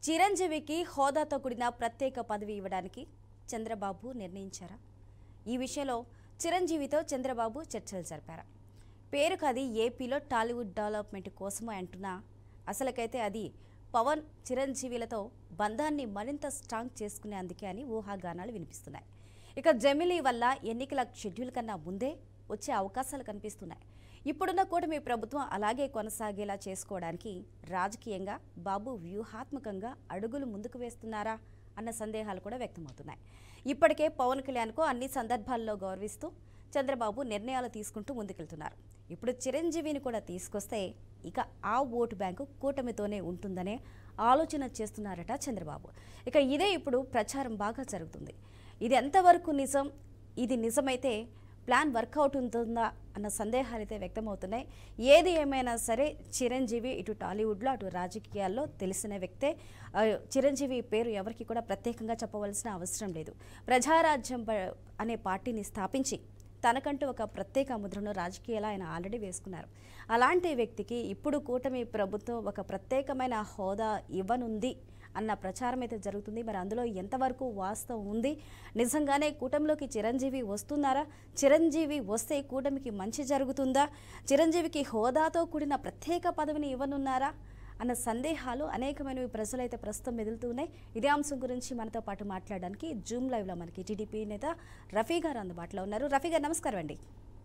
చిరంజీవికి హోదాతో కూడిన ప్రత్యేక పదవి ఇవ్వడానికి చంద్రబాబు నిర్ణయించారా? ఈ విషయంలో చిరంజీవితో చంద్రబాబు చర్చలు జరిపారా? పేరుకు అది ఏపీలో టాలీవుడ్ డెవలప్మెంట్ కోసమే అంటున్నా, అసలుకైతే అది పవన్ చిరంజీవిలతో బంధాన్ని మరింత స్ట్రాంగ్ చేసుకునే అందుకే అని ఊహాగానాలు వినిపిస్తున్నాయి. ఇక జమిలీ వల్ల ఎన్నికల షెడ్యూల్ కన్నా ముందే వచ్చే అవకాశాలు కనిపిస్తున్నాయి. ఇప్పుడున్న కూటమి ప్రభుత్వం అలాగే కొనసాగేలా చేసుకోవడానికి రాజకీయంగా బాబు వ్యూహాత్మకంగా అడుగులు ముందుకు వేస్తున్నారా అన్న సందేహాలు కూడా వ్యక్తమవుతున్నాయి. ఇప్పటికే పవన్ కళ్యాణ్కు అన్ని సందర్భాల్లో గౌరవిస్తూ చంద్రబాబు నిర్ణయాలు తీసుకుంటూ ముందుకెళ్తున్నారు. ఇప్పుడు చిరంజీవిని కూడా తీసుకొస్తే ఇక ఆ ఓటు బ్యాంకు కూటమితోనే ఉంటుందనే ఆలోచన చేస్తున్నారట చంద్రబాబు. ఇక ఇదే ఇప్పుడు ప్రచారం బాగా జరుగుతుంది. ఇది ఎంతవరకు నిజం? ఇది నిజమైతే ప్లాన్ వర్కౌట్ ఉంటుందా అన్న సందేహాలు అయితే వ్యక్తమవుతున్నాయి. ఏది ఏమైనా సరే చిరంజీవి ఇటు టాలీవుడ్లో అటు రాజకీయాల్లో తెలిసిన వ్యక్తే. చిరంజీవి పేరు ఎవరికి కూడా ప్రత్యేకంగా చెప్పవలసిన అవసరం లేదు. ప్రజారాజ్యం అనే పార్టీని స్థాపించి తనకంటూ ఒక ప్రత్యేక ముద్రను రాజకీయాలు ఆయన ఆల్రెడీ వేసుకున్నారు. అలాంటి వ్యక్తికి ఇప్పుడు కూటమి ప్రభుత్వం ఒక ప్రత్యేకమైన హోదా ఇవ్వనుంది అన్న ప్రచారం అయితే జరుగుతుంది. మరి అందులో ఎంతవరకు వాస్తవం ఉంది? నిజంగానే కూటమిలోకి చిరంజీవి వస్తున్నారా? చిరంజీవి వస్తే కూటమికి మంచి జరుగుతుందా? చిరంజీవికి హోదాతో కూడిన ప్రత్యేక పదవిని ఇవ్వనున్నారా అన్న సందేహాలు అనేకమైనవి ప్రజలైతే ప్రస్తుతం మెదులుతున్నాయి. ఇదే అంశం గురించి మనతో పాటు మాట్లాడడానికి జూమ్ లైవ్లో మనకి టీడీపీ నేత రఫీ గారు అందుబాటులో ఉన్నారు. రఫీ గారు నమస్కారం అండి.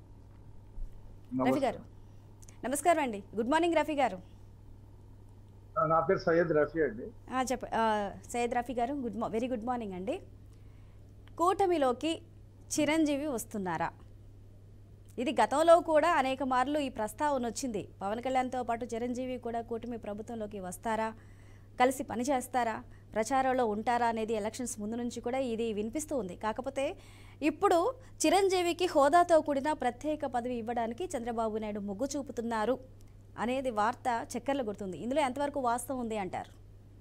రఫీ గారు నమస్కారం అండి. గుడ్ మార్నింగ్ రఫీ గారు. నా పేరు సయ్యద్ రఫీ అండి. సయ్యద్ రఫీ గారు వెరీ గుడ్ మార్నింగ్ అండి. కూటమిలోకి చిరంజీవి వస్తున్నారా? ఇది గతంలో కూడా అనేక మార్లు ఈ ప్రస్తావన వచ్చింది. పవన్ కళ్యాణ్తో పాటు చిరంజీవి కూడా కూటమి ప్రభుత్వంలోకి వస్తారా, కలిసి పనిచేస్తారా, ప్రచారంలో ఉంటారా అనేది ఎలక్షన్స్ ముందు నుంచి కూడా ఇది వినిపిస్తూ ఉంది. కాకపోతే ఇప్పుడు చిరంజీవికి హోదాతో కూడిన ప్రత్యేక పదవి ఇవ్వడానికి చంద్రబాబు నాయుడు మొగ్గు చూపుతున్నారు అనేది వార్త చక్కర్లు కొడుతుంది. ఇందులో ఎంతవరకు వాస్తవం ఉంది అంటారు?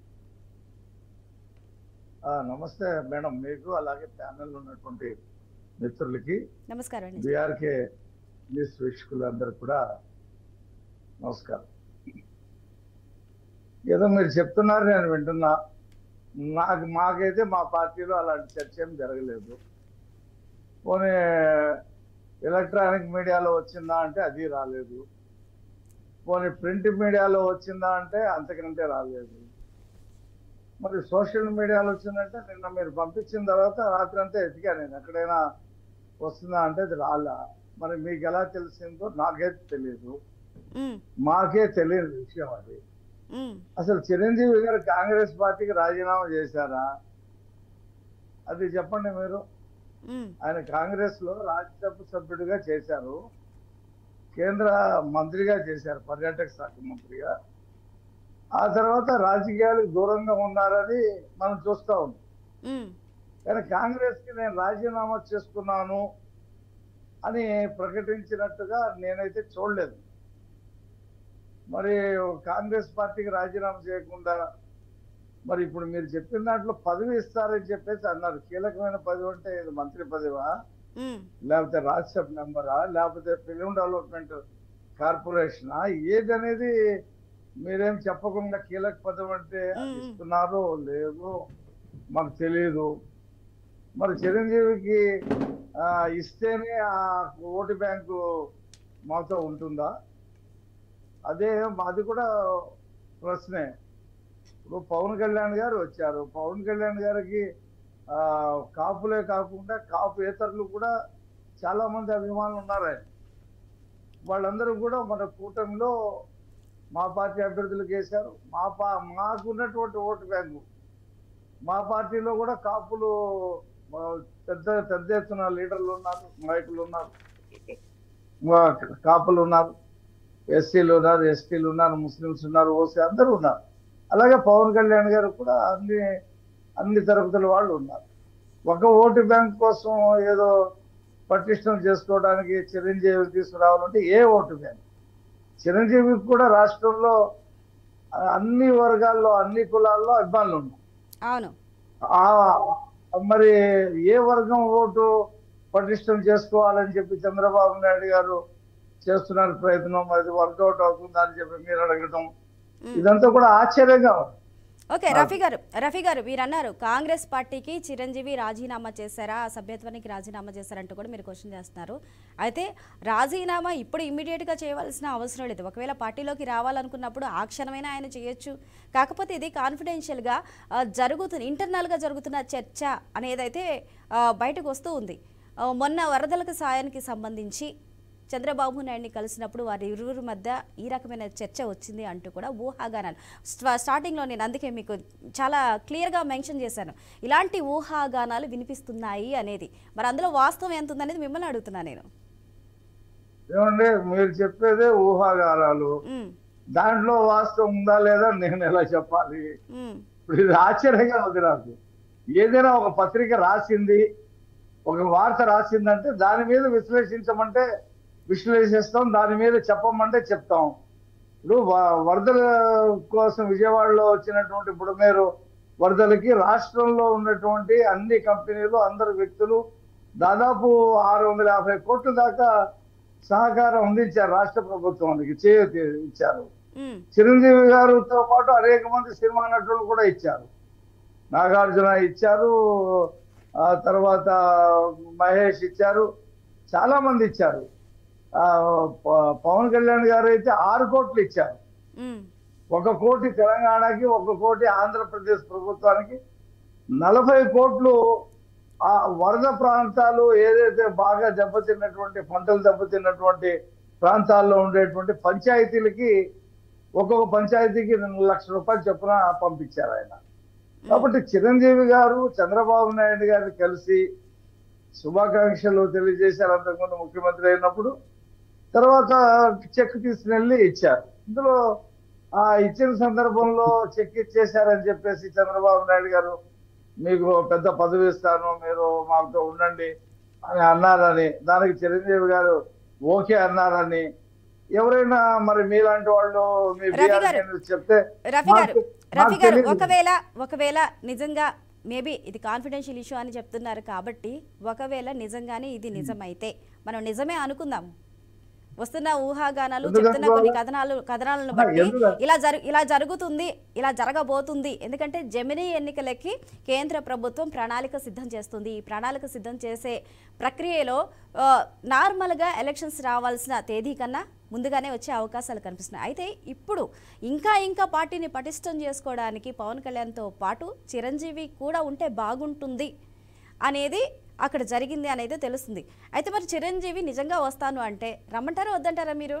నమస్తే మేడం, మీకు అలాగే ప్యానెల్ ఉన్నటువంటి మిత్రులకి నమస్కారం అండి. బీఆర్కే న్యూస్ వీక్షకులందరూ కూడా నమస్కారం. ఏదో మీరు చెప్తున్నారు, నేను వింటున్నా. మాకైతే మా పార్టీలో అలాంటి చర్చ ఏం జరగలేదు. పోనీ ఎలక్ట్రానిక్ మీడియాలో వచ్చిందా అంటే అది రాలేదు. పోనీ ప్రింట్ మీడియాలో వచ్చిందా అంటే అంతకంటే రాలేదు. మరి సోషల్ మీడియాలో వచ్చిందంటే నిన్న మీరు పంపించిన తర్వాత రాత్రి అంతా ఎతికా నేను, ఎక్కడైనా వస్తుందా అంటే అది రాలా. మరి మీకు ఎలా తెలిసిందో నాకైతే తెలియదు, మాకే తెలియని విషయం అది. అసలు చిరంజీవి గారు కాంగ్రెస్ పార్టీకి రాజీనామా చేశారా? అది చెప్పండి మీరు. ఆయన కాంగ్రెస్ లో రాజ్యసభ సభ్యుడిగా చేశారు, కేంద్ర మంత్రిగా చేశారు, పర్యాటక శాఖ మంత్రిగా. ఆ తర్వాత రాజకీయాలకు దూరంగా ఉన్నారని మనం చూస్తూ ఉన్నాం. కానీ కాంగ్రెస్ కి నేను రాజీనామా చేస్తున్నాను అని ప్రకటించినట్టుగా నేనైతే చూడలేదు. మరి కాంగ్రెస్ పార్టీకి రాజీనామా చేయకుండా మరి ఇప్పుడు మీరు చెప్పిన దాంట్లో పదవి ఇస్తారని చెప్పేసి అన్నారు. కీలకమైన పదవి అంటే ఇది మంత్రి పదవా, లేకపోతే రాజ్యసభ మెంబరా, లేకపోతే ఫిలిం డెవలప్మెంట్ కార్పొరేషనా, ఏదనేది మీరేం చెప్పకుండా కీలక పదవి అంటే ఇస్తున్నారో లేదో మాకు తెలియదు. మరి చిరంజీవికి ఇస్తేనే ఆ ఓటు బ్యాంకు మాతో ఉంటుందా? అది కూడా ప్రశ్నే. ఇప్పుడు పవన్ కళ్యాణ్ గారు వచ్చారు. పవన్ కళ్యాణ్ గారికి కాపులే కాకుండా కాపుయేతరులు కూడా చాలా మంది అభిమానులు ఉన్నారు. వాళ్ళందరూ కూడా మన కూటమిలో మా పార్టీ అభ్యర్థులకు వేశారు. మాకున్నటువంటి ఓటు బ్యాంకు మా పార్టీలో కూడా కాపులు పెద్ద ఎత్తున లీడర్లు ఉన్నారు, నాయకులు ఉన్నారు, కాపులు ఉన్నారు, ఎస్సీలు ఉన్నారు, ఎస్టీలు ఉన్నారు, ముస్లిమ్స్ ఉన్నారు, ఓసీ అందరూ ఉన్నారు. అలాగే పవన్ కళ్యాణ్ గారు కూడా అన్ని తరగతుల వాళ్ళు ఉన్నారు. ఒక ఓటు బ్యాంక్ కోసం ఏదో పటిష్టం చేసుకోవడానికి చిరంజీవి తీసుకురావాలంటే ఏ ఓటు బ్యాంక్? చిరంజీవికి కూడా రాష్ట్రంలో అన్ని వర్గాల్లో అన్ని కులాల్లో అభిమానులు ఉన్నారు. అవును. మరి ఏ వర్గం ఓటు పటిష్టం చేసుకోవాలని చెప్పి చంద్రబాబు నాయుడు గారు చేస్తున్నారు ప్రయత్నం, అది వర్కౌట్ అవుతుందా అని చెప్పి మీరు అడగడం, ఇదంతా కూడా ఆశ్చర్యంగా ఉంది. ఓకే రఫీ గారు మీరు అన్నారు కాంగ్రెస్ పార్టీకి చిరంజీవి రాజీనామా చేశారా, సభ్యత్వానికి రాజీనామా చేశారంటూ కూడా మీరు క్వశ్చన్ చేస్తున్నారు. అయితే రాజీనామా ఇప్పుడు ఇమ్మీడియట్గా చేయవలసిన అవసరం లేదు. ఒకవేళ పార్టీలోకి రావాలనుకున్నప్పుడు ఆ క్షణమైనా ఆయన చేయొచ్చు. కాకపోతే ఇది కాన్ఫిడెన్షియల్గా ఇంటర్నల్గా జరుగుతున్న చర్చ అనేదైతే బయటకు వస్తూ ఉంది. మొన్న వరదలకు సాయానికి సంబంధించి చంద్రబాబు నాయుడిని కలిసినప్పుడు వారి ఇరువురి మధ్య ఈ రకమైన చర్చ వచ్చింది అంటూ కూడా ఊహాగానాలు స్టార్టింగ్లో నేను అందుకే మీకు చాలా క్లియర్గా మెన్షన్ చేశాను. ఇలాంటి ఊహాగానాలు వినిపిస్తున్నాయి అనేది మరి అందులో వాస్తవం ఎంత ఉందనేది మిమ్మల్ని అడుగుతున్నా నేను. ఏమంటే మీరు చెప్పేదే ఊహాగానాలు, దాంట్లో వాస్తవం ఉందా లేదా నేను ఎలా చెప్పాలి? ఇప్పుడు ఇది ఆశ్చర్యంగా ఉంది నాకు. ఏదైనా ఒక పత్రిక రాసింది, ఒక వార్త రాసిందంటే దాని మీద విశ్లేషించమంటే విశ్లేషిస్తాం, దాని మీద చెప్పమంటే చెప్తాం. ఇప్పుడు వరదల కోసం విజయవాడలో వచ్చినటువంటి బుడమేరు వరదలకి రాష్ట్రంలో ఉన్నటువంటి అన్ని కంపెనీలు, అందరు వ్యక్తులు దాదాపు 650 కోట్ల దాకా సహకారం అందించారు రాష్ట్ర ప్రభుత్వానికి, చేయూత ఇచ్చారు. చిరంజీవి గారితో పాటు అనేక మంది సినిమా నటులు కూడా ఇచ్చారు. నాగార్జున ఇచ్చారు, తర్వాత మహేష్ ఇచ్చారు, చాలా మంది ఇచ్చారు. పవన్ కళ్యాణ్ గారు అయితే 6 కోట్లు ఇచ్చారు. 1 కోటి తెలంగాణకి, 1 కోటి ఆంధ్రప్రదేశ్ ప్రభుత్వానికి, 40 కోట్లు ఆ వరద ప్రాంతాలు ఏదైతే బాగా దెబ్బతిన్నటువంటి పంటలు దెబ్బతిన్నటువంటి ప్రాంతాల్లో ఉండేటువంటి పంచాయతీలకి ఒక్కొక్క పంచాయతీకి 2 లక్షల రూపాయలు చొప్పున పంపించారు ఆయన. కాబట్టి చిరంజీవి గారు చంద్రబాబు నాయుడు గారిని కలిసి శుభాకాంక్షలు తెలియజేశారు అంతకుముందు ముఖ్యమంత్రి అయినప్పుడు. తర్వాత చెక్ తీసుకెళ్ళి ఇచ్చారు. ఇందులో ఆ ఇచ్చిన సందర్భంలో చెక్ ఇచ్చేశారని చెప్పేసి చంద్రబాబు నాయుడు గారు మీకు పెద్ద పదవి ఇస్తాను, మీరు మాతో ఉండండి అని అన్నారని, దానికి చిరంజీవి గారు ఓకే అన్నారని ఎవరైనా మరి మీలాంటి వాళ్ళు మీ చెప్తే రఫీ గారు ఒకవేళ నిజంగా మేబీ ఇది కాన్ఫిడెన్షియల్ ఇష్యూ అని చెప్తున్నారు కాబట్టి ఒకవేళ నిజంగానే ఇది నిజమైతే మనం నిజమే అనుకుందాం. వస్తున్న ఊహాగానాలు చెప్తున్న కొన్ని కథనాలను బట్టి ఇలా జరుగుతుంది, ఇలా జరగబోతుంది. ఎందుకంటే జమినీ ఎన్నికలకి కేంద్ర ప్రభుత్వం ప్రణాళిక సిద్ధం చేస్తుంది. ఈ ప్రణాళిక సిద్ధం చేసే ప్రక్రియలో నార్మల్గా ఎలక్షన్స్ రావాల్సిన తేదీ కన్నా ముందుగానే వచ్చే అవకాశాలు కనిపిస్తున్నాయి. అయితే ఇప్పుడు ఇంకా పార్టీని పటిష్టం చేసుకోవడానికి పవన్ కళ్యాణ్తో పాటు చిరంజీవి కూడా ఉంటే బాగుంటుంది అనేది అక్కడ జరిగింది అనేది తెలుస్తుంది. అయితే మరి చిరంజీవి నిజంగా వస్తాను అంటే రమ్మంటారా వద్దంటారా? మీరు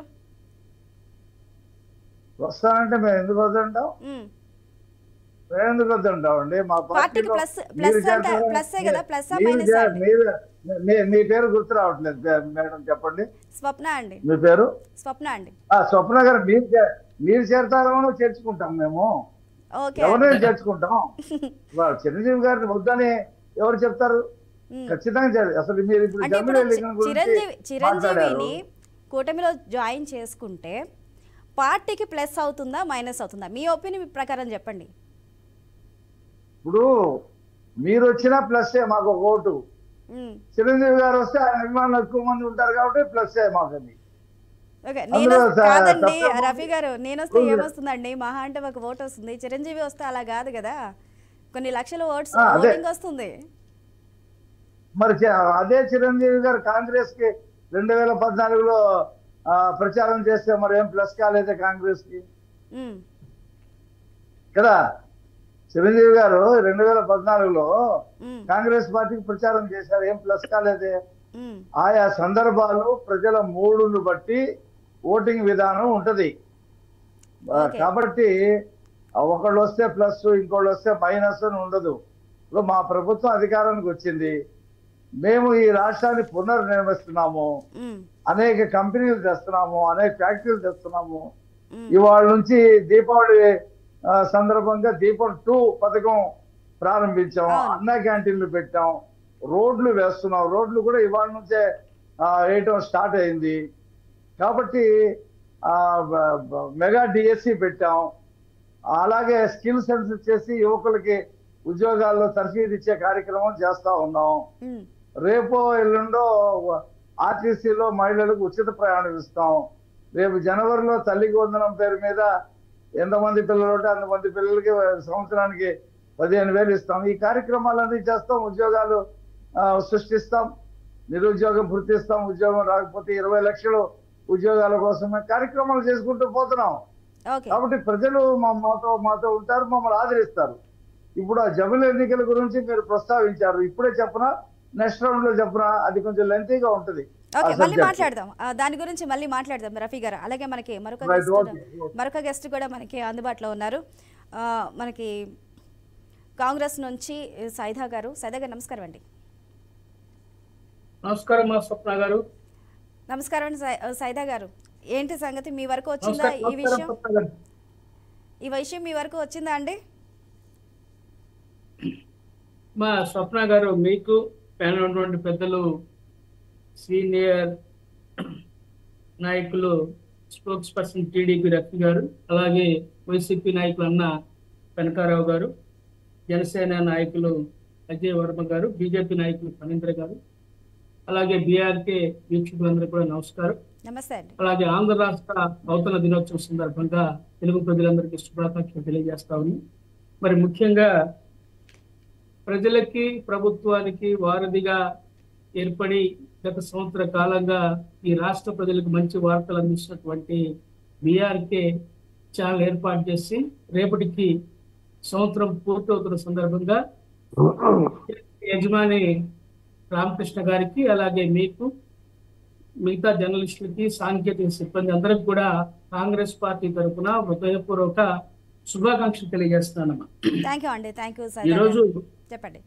వస్తానంటే మేము ఎందుకు వద్దంటాం? మేము ఎందుకు వద్దంటాం అండి? మా పార్టీకి ప్లస్ కదా, ప్లస్ మీ పేరు గుర్తు రావట్లేదు మేడం, చెప్పండి. స్వప్న అండి. మీ పేరు? స్వప్న అండి. స్వప్న గారు మీరు చేరతారో చేర్చుకుంటాం మేము, ఎవరినైనా చేర్చుకుంటాం. చిరంజీవి గారిని వద్దని ఎవరు చెప్తారు? ఖచ్చితంగా అసలు మీరు ఇప్పుడు చిరంజీవిని కూటమిలో జాయిన్ చేసుకుంటే పార్టీకి ప్లస్ అవుతుందా మైనస్ అవుతుందా? మీ ఒపీనియన్ ప్రకారం చెప్పండి. ఇప్పుడు మీరు వచ్చినా ప్లస్సే మాకు ఒక ఓటు, చిరంజీవి గారు వస్తే ఆయన అభిమానులు ఎక్కువ మంది ఉంటారు కాబట్టి ప్లస్సే మాకు. అది కాదండి రఫీ గారు, నేను వస్తే ఏమొస్తుందండి? మహా అంటే ఒక ఓటు వస్తుంది. చిరంజీవి వస్తే అలా కాదు కదా, కొన్ని లక్షల ఓటింగ్ వస్తుంది. మరి అదే చిరంజీవి గారు కాంగ్రెస్ కి 2014లో ప్రచారం చేస్తే మరి ఏం ప్లస్ కాలేదే కాంగ్రెస్ కి కదా? చిరంజీవి గారు 2014లో కాంగ్రెస్ పార్టీకి ప్రచారం చేశారు, ఏం ప్లస్ కాలేదే. ఆయా సందర్భాలు ప్రజల మూడును బట్టి ఓటింగ్ విధానం ఉంటది. కాబట్టి ఒకళ్ళు వస్తే ప్లస్, ఇంకోళ్ళు వస్తే మైనస్ అని ఉండదు. ఇప్పుడు మా ప్రభుత్వం అధికారానికి వచ్చింది, మేము ఈ రాష్ట్రాన్ని పునర్నిర్మిస్తున్నాము, అనేక కంపెనీలు తెస్తున్నాము, అనేక ఫ్యాక్టరీలు తెస్తున్నాము. ఇవాళ నుంచి దీపావళి సందర్భంగా దీపం 2 పథకం ప్రారంభించాం, అన్న క్యాంటీన్లు పెట్టాం, రోడ్లు వేస్తున్నాం, రోడ్లు కూడా ఇవాళ నుంచే వేయటం స్టార్ట్ అయింది. కాబట్టి మెగా డిఎస్సి పెట్టాం, అలాగే స్కిల్ సెన్స్ చేసి యువకులకి ఉద్యోగాల్లో తర్ఫీదు ఇచ్చే కార్యక్రమం చేస్తా ఉన్నాం. రేపో ఎల్లుండో ఆర్టీసీలో మహిళలకు ఉచిత ప్రయాణం ఇస్తాం. రేపు జనవరిలో తల్లికి వందనం పేరు మీద ఎంతమంది పిల్లలు ఉంటే అంతమంది పిల్లలకి సంవత్సరానికి 15,000 ఇస్తాం. ఈ కార్యక్రమాలన్నీ చేస్తాం. ఉద్యోగాలు సృష్టిస్తాం. నిరుద్యోగం గుర్తిస్తాం. ఉద్యోగం రాకపోతే 20 లక్షలు ఉద్యోగాల కోసమే కార్యక్రమాలు చేసుకుంటూ పోతున్నాం. ఓకే. కాబట్టి ప్రజలు మాతో ఉంటారు, మమ్మల్ని ఆదరిస్తారు. ఇప్పుడు ఆ జమిలి ఎన్నికల గురించి మీరు ప్రస్తావించారు. ఇప్పుడే చెప్పనా, నెక్స్ట్ రౌండ్ లో చెప్పనా? అది కొంచెం లెంతీగా ఉంటుంది. ఓకే, మళ్ళీ మాట్లాడదాం దాని గురించి, మళ్ళీ మాట్లాడదాం రఫీ గారు. అలాగే మనకి మరొక గెస్ట్ కూడా మనకి అందుబాటులో ఉన్నారు. మనకి కాంగ్రెస్ నుంచి సైదా గారు. సైదా గారు నమస్కారం అండి. నమస్కారం స్వప్న గారు. నమస్కారం అండి సైదా గారు. ఏంటి సంగతి, మీ వరకు వచ్చిందా ఈ విషయం? ఈ విషయం మీ వరకు వచ్చిందా అండి? మా స్వప్న గారు, మీకు ప్యానల్ ఉన్నటువంటి పెద్దలు, సీనియర్ నాయకులు, స్పోక్స్ పర్సన్ టీడీపీ రఫీ గారు, అలాగే వైసీపీ నాయకులు అన్న కనకారావు గారు, జనసేన నాయకులు అజయ్ వర్మ గారు, బీజేపీ నాయకులు ఫణీంద్ర గారు, అలాగే బీఆర్కే వీక్షకులందరూ కూడా నమస్కారం. నమస్తే అండి. అలాగే ఆంధ్ర రాష్ట్ర నూతన దినోత్సవం సందర్భంగా తెలుగు ప్రజలందరికీ శుభాకాంక్షలు తెలియజేస్తా ఉన్నాం. మరి ముఖ్యంగా ప్రజలకి ప్రభుత్వానికి వారధిగా ఏర్పడి గత సంవత్సర కాలంగా ఈ రాష్ట్ర ప్రజలకు మంచి వార్తలు అందిస్తున్నటువంటి బీఆర్కే ఛానల్ ఏర్పాటు చేసి రేపటికి సంవత్సరం పూర్తవుతున్న సందర్భంగా యజమాని రామకృష్ణ గారికి, అలాగే మీకు, మిగతా జర్నలిస్టులకి, సాంకేతిక సిబ్బంది అందరికి కూడా కాంగ్రెస్ పార్టీ తరఫున హృదయపూర్వక శుభాకాంక్షలు తెలియజేస్తున్నానమ్మా. ఈరోజు చెప్పండి.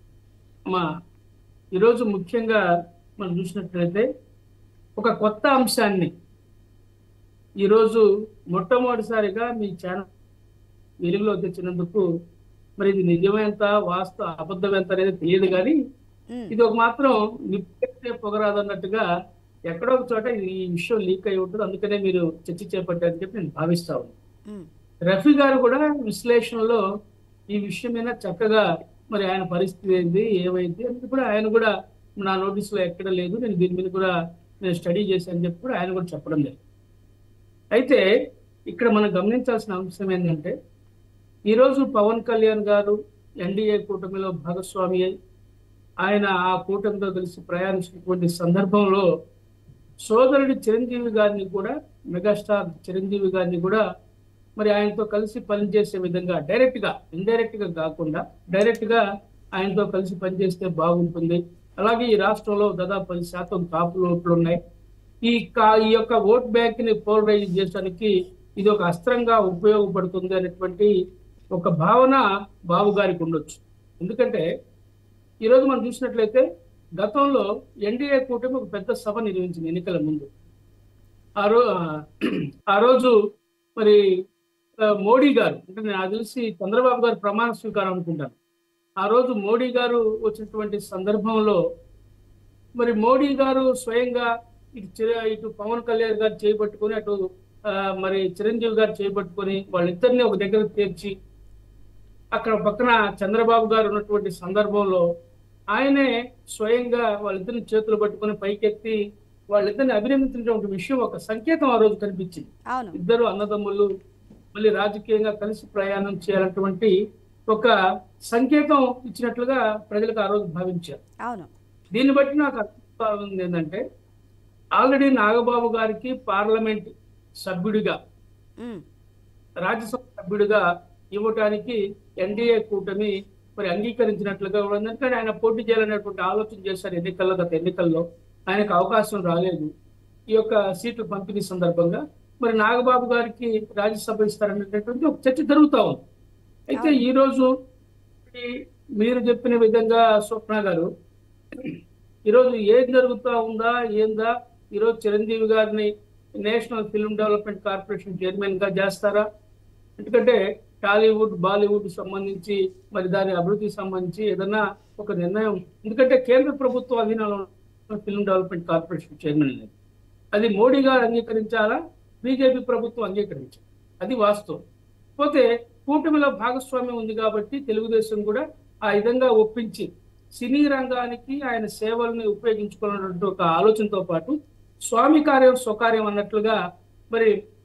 ఈరోజు ముఖ్యంగా మనం చూసినట్లయితే ఒక కొత్త అంశాన్ని ఈరోజు మొట్టమొదటిసారిగా మీ ఛానల్ వెలుగులో తెచ్చినందుకు, మరి ఇది నిజమేంత వాస్తవ అబద్ధం ఎంత అనేది తెలియదు, కానీ ఇది ఒక మాత్రం నిప్పే పొగరాదన్నట్టుగా ఎక్కడో ఒక చోట ఈ విషయం లీక్ అయి ఉంటుంది. అందుకనే మీరు చర్చ చేపట్టారని చెప్పి నేను భావిస్తా ఉన్నాను. రఫీ గారు కూడా విశ్లేషణలో ఈ విషయం మీద చక్కగా మరి ఆయన పరిస్థితి ఏంది, ఏమైంది అని కూడా ఆయన కూడా నా నోటీసులో ఎక్కడ లేదు, నేను దీని మీద కూడా నేను స్టడీ చేశానని చెప్పి కూడా ఆయన కూడా చెప్పడం లేదు. అయితే ఇక్కడ మనం గమనించాల్సిన అంశం ఏంటంటే, ఈరోజు పవన్ కళ్యాణ్ గారు ఎన్డీఏ కూటమిలో భాగస్వామి అయి ఆయన ఆ కూటమితో కలిసి ప్రయాణించినటువంటి సందర్భంలో సోదరుడి చిరంజీవి గారిని కూడా, మెగాస్టార్ చిరంజీవి గారిని కూడా మరి ఆయనతో కలిసి పనిచేసే విధంగా డైరెక్ట్ గా, ఇండైరెక్ట్ గా కాకుండా డైరెక్ట్ గా ఆయనతో కలిసి పనిచేస్తే బాగుంటుంది. అలాగే ఈ రాష్ట్రంలో దాదాపు 10% కాపు ఓట్లు ఉన్నాయి. ఈ యొక్క ఓట్ బ్యాంక్ ని పోలరైజ్ చేయడానికి ఇది ఒక అస్త్రంగా ఉపయోగపడుతుంది అనేటువంటి ఒక భావన బాబు గారికి ఉండొచ్చు. ఎందుకంటే ఈరోజు మనం చూసినట్లయితే గతంలో ఎన్డీఏ కూటమి ఒక పెద్ద సభ నిర్వహించింది ఎన్నికల ముందు. ఆ రోజు మరి మోడీ గారు, అంటే నాకు తెలిసి చంద్రబాబు గారు ప్రమాణ స్వీకారం అనుకుంటాను. ఆ రోజు మోడీ గారు వచ్చినటువంటి సందర్భంలో మరి మోడీ గారు స్వయంగా ఇటు పవన్ కళ్యాణ్ గారు చేపట్టుకొని, అటు మరి చిరంజీవి గారు చేపట్టుకొని వాళ్ళిద్దరిని ఒక దగ్గర తీర్చి, అక్కడ పక్కన చంద్రబాబు గారు ఉన్నటువంటి సందర్భంలో ఆయనే స్వయంగా వాళ్ళిద్దరిని చేతులు పట్టుకొని పైకెత్తి వాళ్ళిద్దరిని అభినందించినటువంటి విషయం ఒక సంకేతం ఆ రోజు కనిపించింది. ఇద్దరు అన్నదమ్ములు మళ్ళీ రాజకీయంగా కలిసి ప్రయాణం చేయాలన్నటువంటి ఒక సంకేతం ఇచ్చినట్లుగా ప్రజలకు ఆ రోజు భావించారు. దీన్ని బట్టి నాకు అర్థం ఏంటంటే, ఆల్రెడీ నాగబాబు గారికి పార్లమెంట్ సభ్యుడిగా, రాజ్యసభ సభ్యుడిగా ఇవ్వటానికి ఎన్డీఏ కూటమి మరి అంగీకరించినట్లుగా ఉన్నది. కానీ ఆయన పోటీ చేయాలనేటువంటి ఆలోచన చేశారు ఎన్నికల్లో. గత ఎన్నికల్లో ఆయనకు అవకాశం రాలేదు. ఈ యొక్క సీట్లు పంపిణీ సందర్భంగా మరి నాగబాబు గారికి రాజ్యసభ ఇస్తారనేటటువంటి ఒక చర్చ జరుగుతూ ఉంది. అయితే ఈరోజు మీరు చెప్పిన విధంగా స్వప్న గారు, ఈరోజు ఏం జరుగుతూ ఉందా ఏందా, ఈరోజు చిరంజీవి గారిని national film development corporation chairman గా చేస్తారా? ఎందుకంటే టాలీవుడ్, బాలీవుడ్ సంబంధించి మరి దాని అభివృద్ధికి సంబంధించి ఏదన్నా ఒక నిర్ణయం, ఎందుకంటే కేంద్ర ప్రభుత్వ అధీనంలో ఫిల్మ్ డెవలప్మెంట్ కార్పొరేషన్ చైర్మన్ అనేది, అది మోడీ గారు అంగీకరించాలా, బీజేపీ ప్రభుత్వం అంగీకరించాలి, అది వాస్తవం. పోతే కూటమిలో భాగస్వామ్యం ఉంది కాబట్టి తెలుగుదేశం కూడా ఆ విధంగా ఒప్పించి సినీ రంగానికి ఆయన సేవల్ని ఉపయోగించుకున్నటువంటి ఒక ఆలోచనతో పాటు స్వామి కార్యం స్వకార్యం అన్నట్లుగా మరి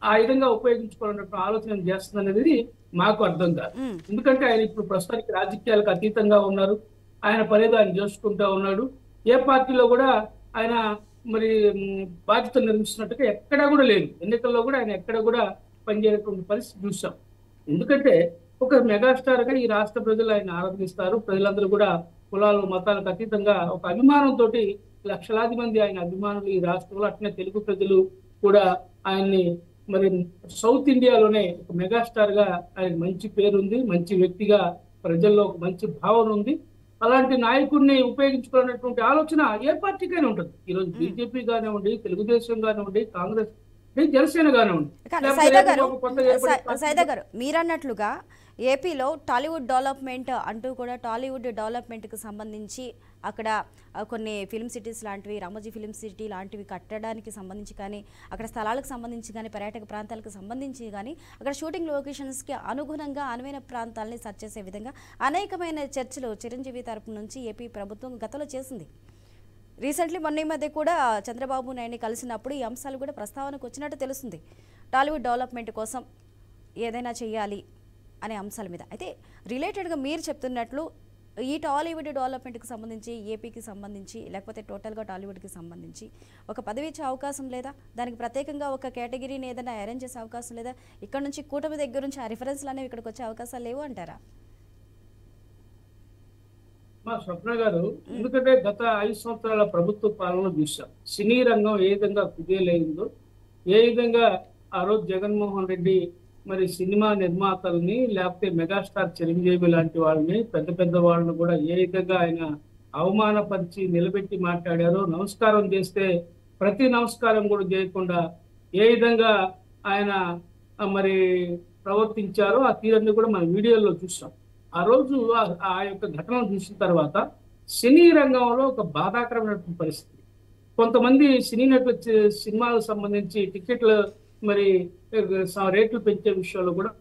ఆ విధంగా ఉపయోగించుకోవాలనే ఆలోచన చేస్తుంది అనేది మాకు అర్థం కాదు. ఎందుకంటే ఆయన ఇప్పుడు ప్రస్తుతానికి రాజకీయాలకు అతీతంగా ఉన్నారు. ఆయన పనేదో ఆయన చేసుకుంటా ఉన్నాడు. ఏ పార్టీలో కూడా ఆయన మరి బాధ్యతలు నిర్వహిస్తున్నట్టుగా ఎక్కడా కూడా లేదు. ఎన్నికల్లో కూడా ఆయన ఎక్కడ కూడా పనిచేయనటువంటి పరిస్థితి చూసాం. ఎందుకంటే ఒక మెగాస్టార్ గా ఈ రాష్ట్ర ప్రజలు ఆయన ఆరాధిస్తారు. ప్రజలందరూ కూడా కులాలు మతాలకు అతీతంగా ఒక అభిమానంతో లక్షలాది మంది ఆయన అభిమానులు ఈ రాష్ట్రంలో, అట్లనే తెలుగు ప్రజలు కూడా ఆయన్ని మరి సౌత్ ఇండియాలోనే ఒక మెగాస్టార్ గా ఆయన మంచి పేరుంది, మంచి వ్యక్తిగా ప్రజల్లో ఒక మంచి భావన ఉంది. అలాంటి నాయకుడిని ఉపయోగించుకోవాలనేటువంటి ఆలోచన ఏ పార్టీకైనా ఉంటుంది. ఈరోజు బీజేపీ కానివ్వండి, తెలుగుదేశం కానివ్వండి, కాంగ్రెస్, జనసేన కానివ్వండి. సైదా గారు మీరన్నట్లుగా ఏపీలో టాలీవుడ్ డెవలప్మెంట్ అంటూ కూడా టాలీవుడ్ డెవలప్మెంట్కి సంబంధించి అక్కడ కొన్ని ఫిల్మ్ సిటీస్ లాంటివి, రామోజీ ఫిల్మ్ సిటీ లాంటివి కట్టడానికి సంబంధించి కానీ, అక్కడ స్థలాలకు సంబంధించి కానీ, పర్యాటక ప్రాంతాలకు సంబంధించి కానీ, అక్కడ షూటింగ్ లొకేషన్స్కి అనుగుణంగా అనువైన ప్రాంతాలని సెర్చ్ చేసే విధంగా అనేకమైన చర్చలు చిరంజీవి తరపు నుంచి ఏపీ ప్రభుత్వం గతంలో చేసింది. రీసెంట్లీ మొన్న ఈ మధ్య కూడా చంద్రబాబు నాయుడిని కలిసినప్పుడు ఈ అంశాలు కూడా ప్రస్తావనకు వచ్చినట్టు తెలుస్తుంది. టాలీవుడ్ డెవలప్మెంట్ కోసం ఏదైనా చేయాలి అనే అంశాల మీద. అయితే రిలేటెడ్గా మీరు చెప్తున్నట్లు ఈ టాలీవుడ్ డెవలప్మెంట్కి సంబంధించి, ఏపీకి సంబంధించి, లేకపోతే టోటల్గా టాలీవుడ్కి సంబంధించి ఒక పదవి ఇచ్చే అవకాశం లేదా? దానికి ప్రత్యేకంగా ఒక కేటగిరీని ఏదైనా అరేంజ్ చేసే అవకాశం లేదా? ఇక్కడ నుంచి కూటమి దగ్గర నుంచి ఆ రిఫరెన్స్లు అనేవి ఇక్కడికి వచ్చే అవకాశాలు లేవు అంటారా? మా స్వప్న గారు, ఎందుకంటే గత 5 సంవత్సరాల ప్రభుత్వ పాలన చూసాం. సినీ రంగం ఏ విధంగా కుదేలైందో, ఏ విధంగా ఆ రోజు జగన్మోహన్ రెడ్డి మరి సినిమా నిర్మాతల్ని, లేకపోతే మెగాస్టార్ చిరంజీవి లాంటి వాళ్ళని, పెద్ద పెద్ద వాళ్ళని కూడా ఏ విధంగా ఆయన అవమానపరిచి నిలబెట్టి మాట్లాడారో, నమస్కారం చేస్తే ప్రతి నమస్కారం కూడా చేయకుండా ఏ విధంగా ఆయన మరి ప్రవర్తించారో ఆ తీరాన్ని కూడా మన వీడియోలో చూసాం. ఆ రోజు ఆ యొక్క ఘటనను చూసిన తర్వాత సినీ రంగంలో ఒక బాధాకరమైన పరిస్థితి. కొంతమంది సినీ నటుల సినిమాలకు సంబంధించి టికెట్లు మరి రేట్లు పెంచే విషయంలో కూడా.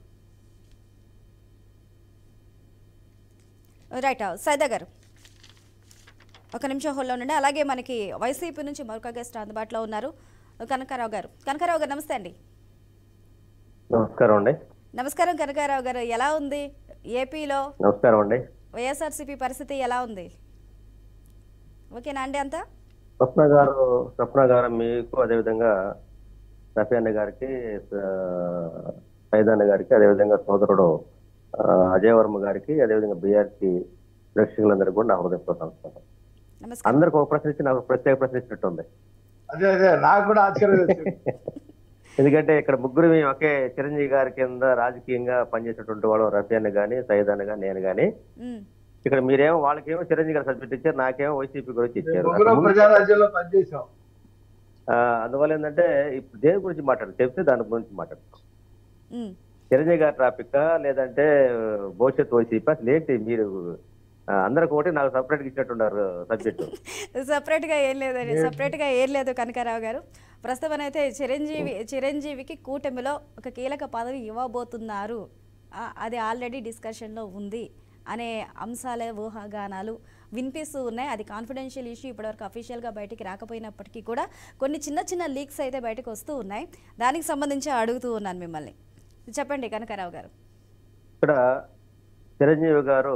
రైట్ సైదా గారు, ఒక నిమిషం హోల్లో ఉండండి. అలాగే మనకి వైసీపీ నుంచి మరొక గెస్ట్ అందుబాటులో ఉన్నారు, కనకారావు గారు. కనకారావు గారు నమస్తే అండి. నమస్కారం అండి. నమస్కారం కనకారావు గారు, ఎలా ఉంది ఏపీలో? నమస్కారం అండి. వైఎస్ఆర్సీపీ పరిస్థితి ఎలా ఉంది? ఓకేనా అండి అంతా? స్వప్న గారు మీకు, అదేవిధంగా రఫీ అన్న గారికి, సైదాన్న గారికి, అదేవిధంగా సోదరుడు అజయ్ వర్మ గారికి, అదేవిధంగా బీఆర్కి ప్రేక్షకులందరికీ కూడా నా హృదయపూర్వక నమస్కారం. అందరికి ఒక ప్రశ్న ఇచ్చి నాకు ప్రత్యేక ప్రశ్న ఇచ్చినట్టుంది. అదే నాకు కూడా ఆశ్చర్యం. ఎందుకంటే ఇక్కడ ముగ్గురు ఒకే చిరంజీవి గారి కింద రాజకీయంగా పనిచేసేటువంటి వాళ్ళు, రఫీ అన్న గాని, సైద్ అన్న గాని, నేను గాని. ఇక్కడ మీరేమో వాళ్ళకేమో చిరంజీవి గారు సబ్జెక్ట్ ఇచ్చారు, నాకేమో వైసీపీ గురించి ఇచ్చారు. అందువల్ల ఏంటంటే ఇప్పుడు దేని గురించి చెప్తే దాని గురించి మాట్లాడతాం. చిరంజీవి గారి ట్రాఫిక్ లేదంటే భవిష్యత్ వైసీపీ అసలు ఏంటి? మీరు అందరికి ఒకటి నాకు సపరేట్గా ఇచ్చినట్టున్నారు సబ్జెక్టు. సపరేట్గా ఏం లేదండి, సపరేట్గా ఏం లేదు కనకారావు గారు. ప్రస్తుతం అయితే చిరంజీవికి కూటమిలో ఒక కీలక పదవి ఇవ్వబోతున్నారు, అది ఆల్రెడీ డిస్కషన్లో ఉంది అనే అంశాలే ఊహాగానాలు వినిపిస్తూ ఉన్నాయి. అది కాన్ఫిడెన్షియల్ ఇష్యూ, ఇప్పటివరకు అఫీషియల్గా బయటికి రాకపోయినప్పటికీ కూడా కొన్ని చిన్న చిన్న లీక్స్ అయితే బయటకు వస్తూ ఉన్నాయి. దానికి సంబంధించి అడుగుతూ ఉన్నాను మిమ్మల్ని, చెప్పండి కనకారావు గారు. ఇక్కడ చిరంజీవి గారు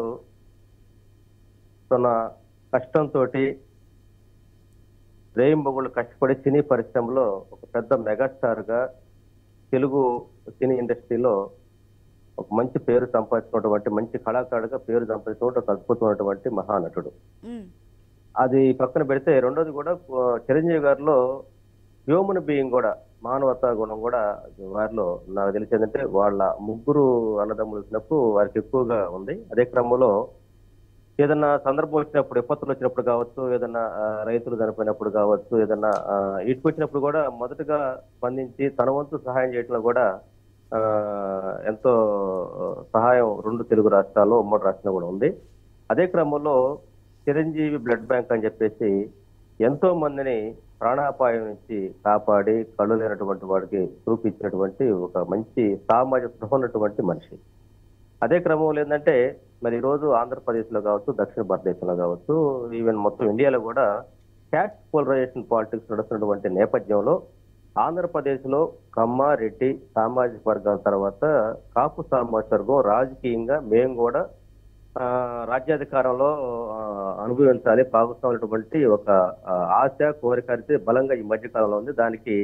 తన కష్టంతో రేయింబొగుళ్ళు కష్టపడి సినీ పరిశ్రమలో ఒక పెద్ద మెగాస్టార్గా తెలుగు సినీ ఇండస్ట్రీలో ఒక మంచి పేరు సంపాదించుకున్నటువంటి, మంచి కళాకారుడిగా పేరు సంపాదించుకుంటే ఒక అద్భుతమైనటువంటి మహానటుడు. అది పక్కన పెడితే రెండోది కూడా చిరంజీవి గారిలో హ్యూమన్ బీయింగ్ కూడా, మానవతా గుణం కూడా వారిలో నాకు తెలిసేదంటే వాళ్ళ ముగ్గురు అన్నదమ్ములు వచ్చినప్పుడు వారికి ఎక్కువగా ఉంది. అదే క్రమంలో ఏదన్నా సందర్భం వచ్చినప్పుడు, విపత్తులు వచ్చినప్పుడు కావచ్చు, ఏదన్నా రైతులు చనిపోయినప్పుడు కావచ్చు, ఏదన్నా ఇటుకు వచ్చినప్పుడు కూడా మొదటగా స్పందించి తన వంతు సహాయం చేయడంలో కూడా ఎంతో సహాయం 2 తెలుగు రాష్ట్రాల్లో, ఉమ్మడి రాష్ట్రంలో కూడా ఉంది. అదే క్రమంలో చిరంజీవి బ్లడ్ బ్యాంక్ అని చెప్పేసి ఎంతో మందిని ప్రాణాపాయం నుంచి కాపాడి కళ్ళు లేనటువంటి వాడికి చూపించినటువంటి ఒక మంచి సామాజిక స్పృహ ఉన్నటువంటి మనిషి. అదే క్రమంలో ఏంటంటే మరి ఈరోజు ఆంధ్రప్రదేశ్లో కావచ్చు, దక్షిణ భారతదేశంలో కావచ్చు, ఈవెన్ మొత్తం ఇండియాలో కూడా క్యాస్ట్ పోలరైజేషన్ పాలిటిక్స్ నడుస్తున్నటువంటి నేపథ్యంలో ఆంధ్రప్రదేశ్లో కమ్మ రెడ్డి సామాజిక వర్గాల తర్వాత కాపు సామాజిక వర్గం రాజకీయంగా మేము కూడా రాజ్యాధికారంలో అనుభవించాలి భాగస్వామైనటువంటి ఒక ఆశ కోరిక అయితే బలంగా ఈ మధ్య కాలంలో ఉంది. దానికి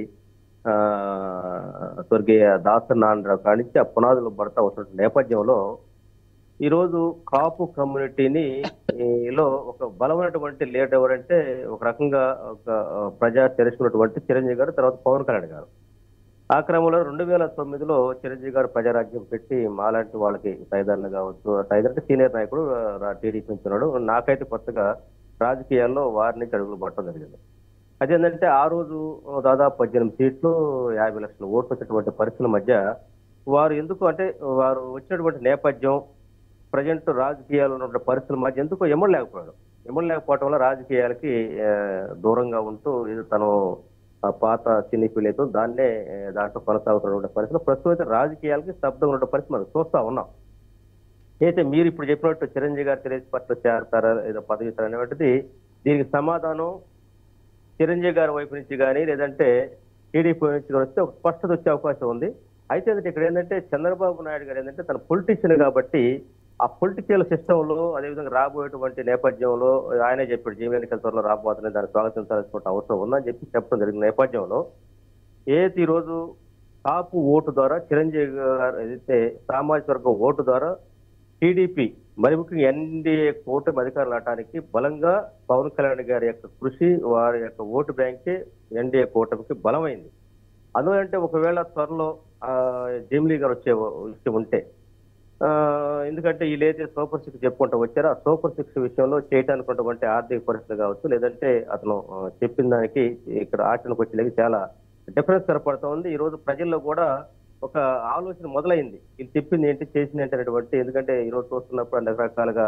స్వర్గీయ దాసరి నారాయణరావు కానించి ఆ పునాదులు పడతా వస్తున్న నేపథ్యంలో ఈరోజు కాపు కమ్యూనిటీని లో ఒక బలమైనటువంటి లీడర్ ఎవరంటే ఒక రకంగా ఒక ప్రజా తెలుసుకున్నటువంటి చిరంజీవి గారు, తర్వాత పవన్ కళ్యాణ్ గారు. ఆ క్రమంలో 2009లో చిరంజీవి గారు ప్రజారాజ్యం పెట్టి మాలాంటి వాళ్ళకి సైదార్లు కావచ్చు, సైదర్ అంటే సీనియర్ నాయకుడు టీడీపీ నుంచి ఉన్నాడు. నాకైతే కొత్తగా రాజకీయాల్లో వారి నుంచి అడుగులు పట్టడం జరిగింది. అదేంటంటే ఆ రోజు దాదాపు 18 సీట్లు 50 లక్షల ఓట్లు వచ్చినటువంటి పరిస్థితుల మధ్య వారు ఎందుకు అంటే వారు వచ్చినటువంటి నేపథ్యం ప్రజెంట్ రాజకీయాలు ఉన్నటువంటి పరిస్థితుల మధ్య ఎందుకో ఎమ్మలేకపోవడం వల్ల రాజకీయాలకి దూరంగా ఉంటూ ఇది తను పాత చిన్ని పిల్లతో దాంట్లో కొనసాగుతున్నటువంటి పరిస్థితులు ప్రస్తుతం అయితే రాజకీయాలకి స్తబ్దంగా ఉన్న పరిస్థితి మనం చూస్తా ఉన్నాం. అయితే మీరు ఇప్పుడు చెప్పినట్టు చిరంజీవి గారు తెలుగుదేశం పార్టీలో చేరతారా ఏదో పదవి అనేటువంటిది దీనికి సమాధానం చిరంజీవి గారి వైపు నుంచి కానీ లేదంటే టీడీపీ నుంచి వస్తే ఒక స్పష్టత వచ్చే అవకాశం ఉంది. అయితే ఇక్కడ ఏంటంటే చంద్రబాబు నాయుడు గారు ఏంటంటే తన పొలిటీషియన్ కాబట్టి ఆ పొలిటికల్ సిస్టంలో అదేవిధంగా రాబోయేటువంటి నేపథ్యంలో ఆయనే చెప్పాడు జీవన ఎన్నికల త్వరలో రాబోతున్నాయి, దాన్ని స్వాగతించాల్సిన అవసరం ఉందని చెప్పడం జరిగిన నేపథ్యంలో ఏది ఈరోజు కాపు ఓటు ద్వారా చిరంజీవి గారు ఏదైతే సామాజిక వర్గం ఓటు ద్వారా టీడీపీ మరి ముఖ్యంగా ఎన్డీఏ కూటమి అధికారులు ఆడటానికి బలంగా పవన్ కళ్యాణ్ గారి యొక్క కృషి వారి యొక్క ఓటు బ్యాంకే ఎన్డీఏ కూటమికి బలమైంది. అందుకంటే ఒకవేళ త్వరలో జైమిలీ గారు వచ్చే విషయం ఉంటే ఎందుకంటే వీళ్ళైతే సూపర్ 6 చెప్పుకుంటూ వచ్చారో ఆ సూపర్ 6 విషయంలో చేయడానికి ఉన్నటువంటి ఆర్థిక పరిస్థితులు కావచ్చు లేదంటే అతను చెప్పిన దానికి ఇక్కడ ఆచరణకు వచ్చేలాగా చాలా డిఫరెన్స్ కనపడుతూ ఉంది. ఈ రోజు ప్రజల్లో కూడా ఒక ఆలోచన మొదలైంది, వీళ్ళు చెప్పింది ఏంటి చేసింది ఏంటి అనేటువంటి. ఎందుకంటే ఈ రోజు చూస్తున్నప్పుడు రకరకాలుగా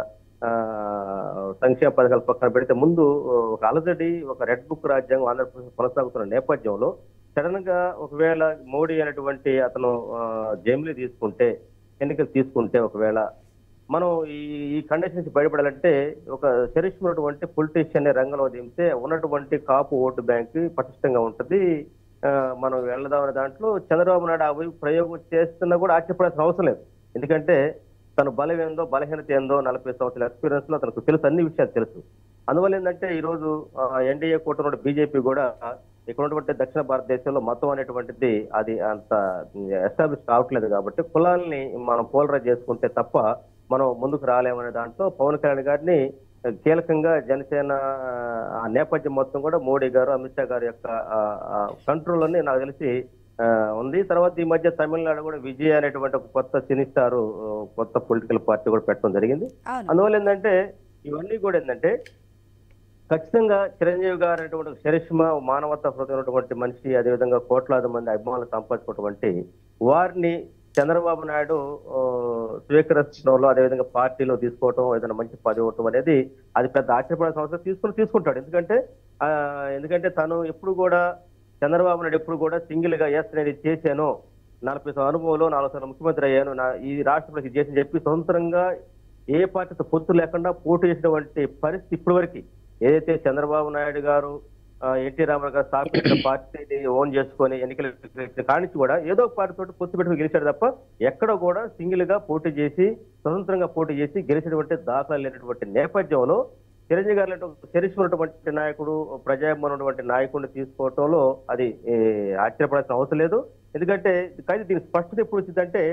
సంక్షేమ పథకాలు పక్కన పెడితే ముందు ఒక అలజడి ఒక రెడ్ బుక్ రాజ్యాంగం ఆంధ్రప్రదేశ్ కొనసాగుతున్న నేపథ్యంలో సడన్ గా ఒకవేళ మోడీ అనేటువంటి అతను జైమిలీ ఎన్నికలు తీసుకుంటే ఒకవేళ మనం ఈ కండిషన్ నుంచి బయటపడాలంటే ఒక చరిష్మ ఉన్నటువంటి పొలిటీషియన్ రంగంలో దింపితే ఉన్నటువంటి కాపు ఓటు బ్యాంక్ పటిష్టంగా ఉంటుంది. మనం వెళ్దామనే దాంట్లో చంద్రబాబు నాయుడు ఆ ప్రయోగం చేస్తున్నా కూడా ఆశ్చర్యపడాల్సిన అవసరం లేదు. ఎందుకంటే తన బలం ఏందో బలహీనత ఏందో 40 సంవత్సరాల ఎక్స్పీరియన్స్ లో తనకు తెలుసు, అన్ని విషయాలు తెలుసు. అందువల్ల ఏంటంటే ఈ రోజు ఎన్డీఏ కూటమి బీజేపీ కూడా ఇక్కడ ఉన్నటువంటి దక్షిణ భారతదేశంలో మతం అనేటువంటిది అది అంత ఎస్టాబ్లిష్ కావట్లేదు కాబట్టి కులాలని మనం పోలరైజ్ చేసుకుంటే తప్ప మనం ముందుకు రాలేమనే దాంట్లో పవన్ కళ్యాణ్ గారిని కీలకంగా జనసేన నేపథ్యం మొత్తం కూడా మోడీ గారు అమిత్ షా గారి యొక్క కంట్రోల్ అని నాకు తెలిసి ఉంది. తర్వాత ఈ మధ్య తమిళనాడు కూడా విజయ్ అనేటువంటి ఒక కొత్త సినీ స్టార్ కొత్త పొలిటికల్ పార్టీ కూడా పెట్టడం జరిగింది. అందువల్ల ఏంటంటే ఇవన్నీ కూడా ఏంటంటే ఖచ్చితంగా చిరంజీవి గారు అనేటువంటి చరిష్మ మానవతా హృదయమైనటువంటి మనిషి, అదేవిధంగా కోట్లాది మంది అభిమానులు సంపాదించుకున్నటువంటి వారిని చంద్రబాబు నాయుడు స్వీకరించడంలో అదేవిధంగా పార్టీలో తీసుకోవటం ఏదైనా మంచి పదవి ఇవ్వటం అనేది అది పెద్ద ఆశ్చర్యపడాల్సిన అవసరం తీసుకుంటాడు. ఎందుకంటే తను ఎప్పుడు కూడా చంద్రబాబు నాయుడు ఎప్పుడు కూడా సింగిల్ గా నేను చేశాను 40 అనుభవంలో 4 సార్లు ముఖ్యమంత్రి అయ్యాను ఈ రాష్ట్రంలోకి చేసి చెప్పి స్వతంత్రంగా ఏ పార్టీతో పొత్తు లేకుండా పోటీ చేసినటువంటి పరిస్థితి ఇప్పటి వరకు ఏదైతే చంద్రబాబు నాయుడు గారు ఎన్టీ రామారావు గారు స్థాపించిన పార్టీని ఓన్ చేసుకొని ఎన్నికలు కానించి కూడా ఏదో ఒక పార్టీతో పొత్తు పెట్టుకుని గెలిచాడు తప్ప ఎక్కడ కూడా సింగిల్ గా పోటీ చేసి స్వతంత్రంగా పోటీ చేసి గెలిచినటువంటి దాఖలు లేనటువంటి నేపథ్యంలో చిరంజీవి గారు చరిష్మైనటువంటి నాయకుడు ప్రజాభిమానటువంటి నాయకుడిని తీసుకోవటంలో అది ఆశ్చర్యపడాల్సిన అవసరం లేదు. ఎందుకంటే కానీ దీని స్పష్టత ఎప్పుడు వచ్చిందంటే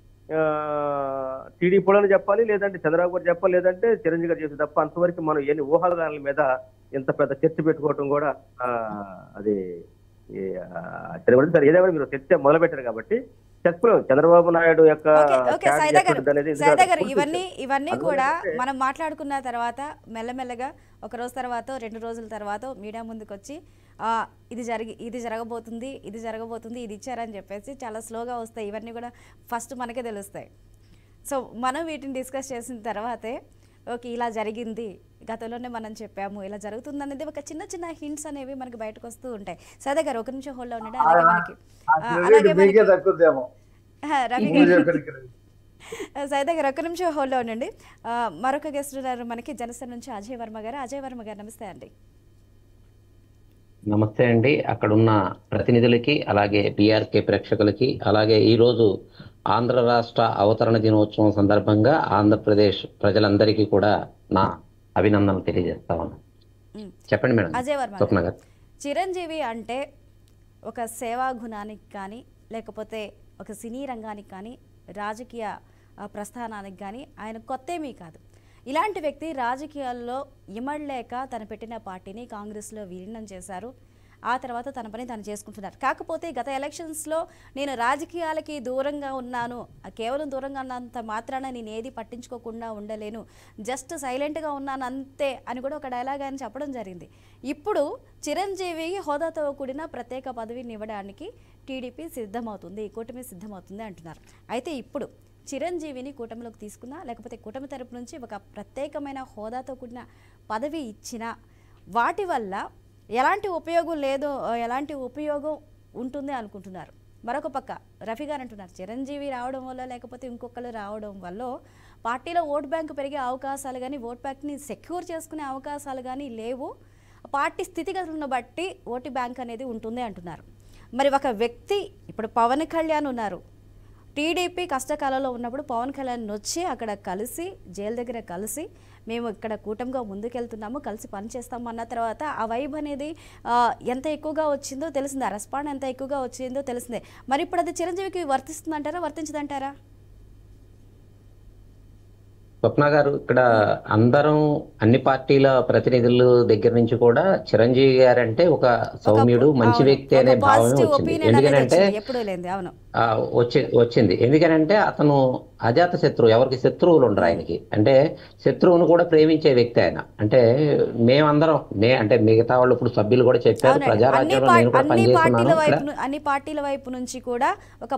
టీడీపీలోనే చెప్పాలి, లేదంటే చంద్రబాబు గారు చెప్పాలి, లేదంటే చిరంజీవి గారు చేసి తప్ప అంతవరకు మనం ఎన్ని ఊహాగానాల మీద ఇంత పెద్ద చర్చ పెట్టుకోవటం కూడా అది సరే ఏదైనా మీరు చర్చ మొదలు పెట్టారు కాబట్టి చెప్పలేము చంద్రబాబు నాయుడు యొక్క ఇవన్నీ కూడా మనం మాట్లాడుకున్న తర్వాత మెల్లమెల్లగా ఒక రోజు తర్వాత 2 రోజుల తర్వాత మీడియా ముందుకు వచ్చి ఇది జరగబోతుంది ఇది ఇచ్చారని చెప్పేసి చాలా స్లోగా వస్తాయి. ఇవన్నీ కూడా ఫస్ట్ మనకే తెలుస్తాయి. సో మనం వీటిని డిస్కస్ చేసిన తర్వాతే ఓకే ఇలా జరిగింది, గతంలోనే మనం చెప్పాము ఇలా జరుగుతుంది అనేది ఒక చిన్న చిన్న హింట్స్ అనేవి మనకి బయటకు వస్తూ ఉంటాయి. సదా గారు ఒక నిమిషం హోల్డ్ ఉండండి. రవి గారు సైదా గారు ఒక్క నిమిషం హోల్డ్ ఉండండి. మరొక గెస్ట్ ఉన్నారు మనకి జనసేన నుంచి అజయ్ వర్మ గారు. నమస్తే అండి. నమస్తే అండి. అక్కడున్న ప్రతినిధులకి, అలాగే బీఆర్కే ప్రేక్షకులకి, అలాగే ఈరోజు ఆంధ్ర రాష్ట్ర అవతరణ దినోత్సవం సందర్భంగా ఆంధ్రప్రదేశ్ ప్రజలందరికీ కూడా నా అభినందనలు తెలియజేస్తా ఉన్నాను. ఉమ్. చెప్పండి మేడం. అజయ్ వర్మ స్వప్న గారు, గారు. చిరంజీవి అంటే ఒక సేవా గుణానికి కానీ లేకపోతే ఒక సినీ రంగానికి కానీ రాజకీయ ప్రస్థానానికి కానీ ఆయన కొత్తేమీ కాదు. ఇలాంటి వ్యక్తి రాజకీయాల్లో ఇమడలేక తను పెట్టిన పార్టీని కాంగ్రెస్లో విలీనం చేశారు. ఆ తర్వాత తన పని తను చేసుకుంటున్నారు. కాకపోతే గత ఎలక్షన్స్లో నేను రాజకీయాలకి దూరంగా ఉన్నాను, కేవలం దూరంగా ఉన్నంత మాత్రాన నేను ఏది పట్టించుకోకుండా ఉండలేను, జస్ట్ సైలెంట్గా ఉన్నాను అంతే అని కూడా ఒక డైలాగ్ ఆయన చెప్పడం జరిగింది. ఇప్పుడు చిరంజీవి హోదాతో కూడిన ప్రత్యేక పదవిని ఇవ్వడానికి టీడీపీ సిద్ధమవుతుంది, కూటమి సిద్ధమవుతుంది అంటున్నారు. అయితే ఇప్పుడు చిరంజీవిని కూటమిలోకి తీసుకున్నా లేకపోతే కూటమి తరపు నుంచి ఒక ప్రత్యేకమైన హోదాతో కూడిన పదవి ఇచ్చిన వాటి వల్ల ఎలాంటి ఉపయోగం లేదో, ఎలాంటి ఉపయోగం ఉంటుంది అనుకుంటున్నారు. మరొక పక్క రఫీ గారు అంటున్నారు చిరంజీవి రావడం వల్ల లేకపోతే ఇంకొకరు రావడం వల్ల పార్టీలో ఓట్ బ్యాంక్ పెరిగే అవకాశాలు కానీ ఓట్ బ్యాంక్ని సెక్యూర్ చేసుకునే అవకాశాలు కానీ లేవు, పార్టీ స్థితిగతులను బట్టి ఓటు బ్యాంక్ అనేది ఉంటుంది అంటున్నారు. మరి ఒక వ్యక్తి ఇప్పుడు పవన్ కళ్యాణ్ ఉన్నారు, టీడీపీ కష్టకాలంలో ఉన్నప్పుడు పవన్ కళ్యాణ్ వచ్చి అక్కడ కలిసి జైలు దగ్గర కలిసి మేము ఇక్కడ కూటమిగా ముందుకెళ్తున్నాము, కలిసి పనిచేస్తాము అన్న తర్వాత ఆ వైబ్ అనేది ఎంత ఎక్కువగా వచ్చిందో తెలిసింది, ఆ రెస్పాండ్ ఎంత ఎక్కువగా వచ్చిందో తెలిసిందే. మరి ఇప్పుడు అది చిరంజీవికి వర్తిస్తుందంటారా, వర్తించదంటారా? స్వప్న గారు, ఇక్కడ అందరం అన్ని పార్టీల ప్రతినిధుల దగ్గర నుంచి కూడా చిరంజీవి గారు అంటే ఒక సౌమ్యుడు, మంచి వ్యక్తి అనే భావమే వచ్చింది. ఎందుకంటే వచ్చింది ఎందుకనంటే అతను అజాత శత్రువు, ఎవరికి శత్రువులు ఉండరు ఆయనకి. అంటే శత్రువును కూడా ప్రేమించే వ్యక్తి ఆయన. అంటే మేమందరం అంటే మిగతా వాళ్ళు ఇప్పుడు సభ్యులు కూడా చెప్పారు, ప్రజారాజ్యంలో నేను కూడా పనిచేస్తున్నాను. అన్ని పార్టీల వైపు నుంచి కూడా ఒక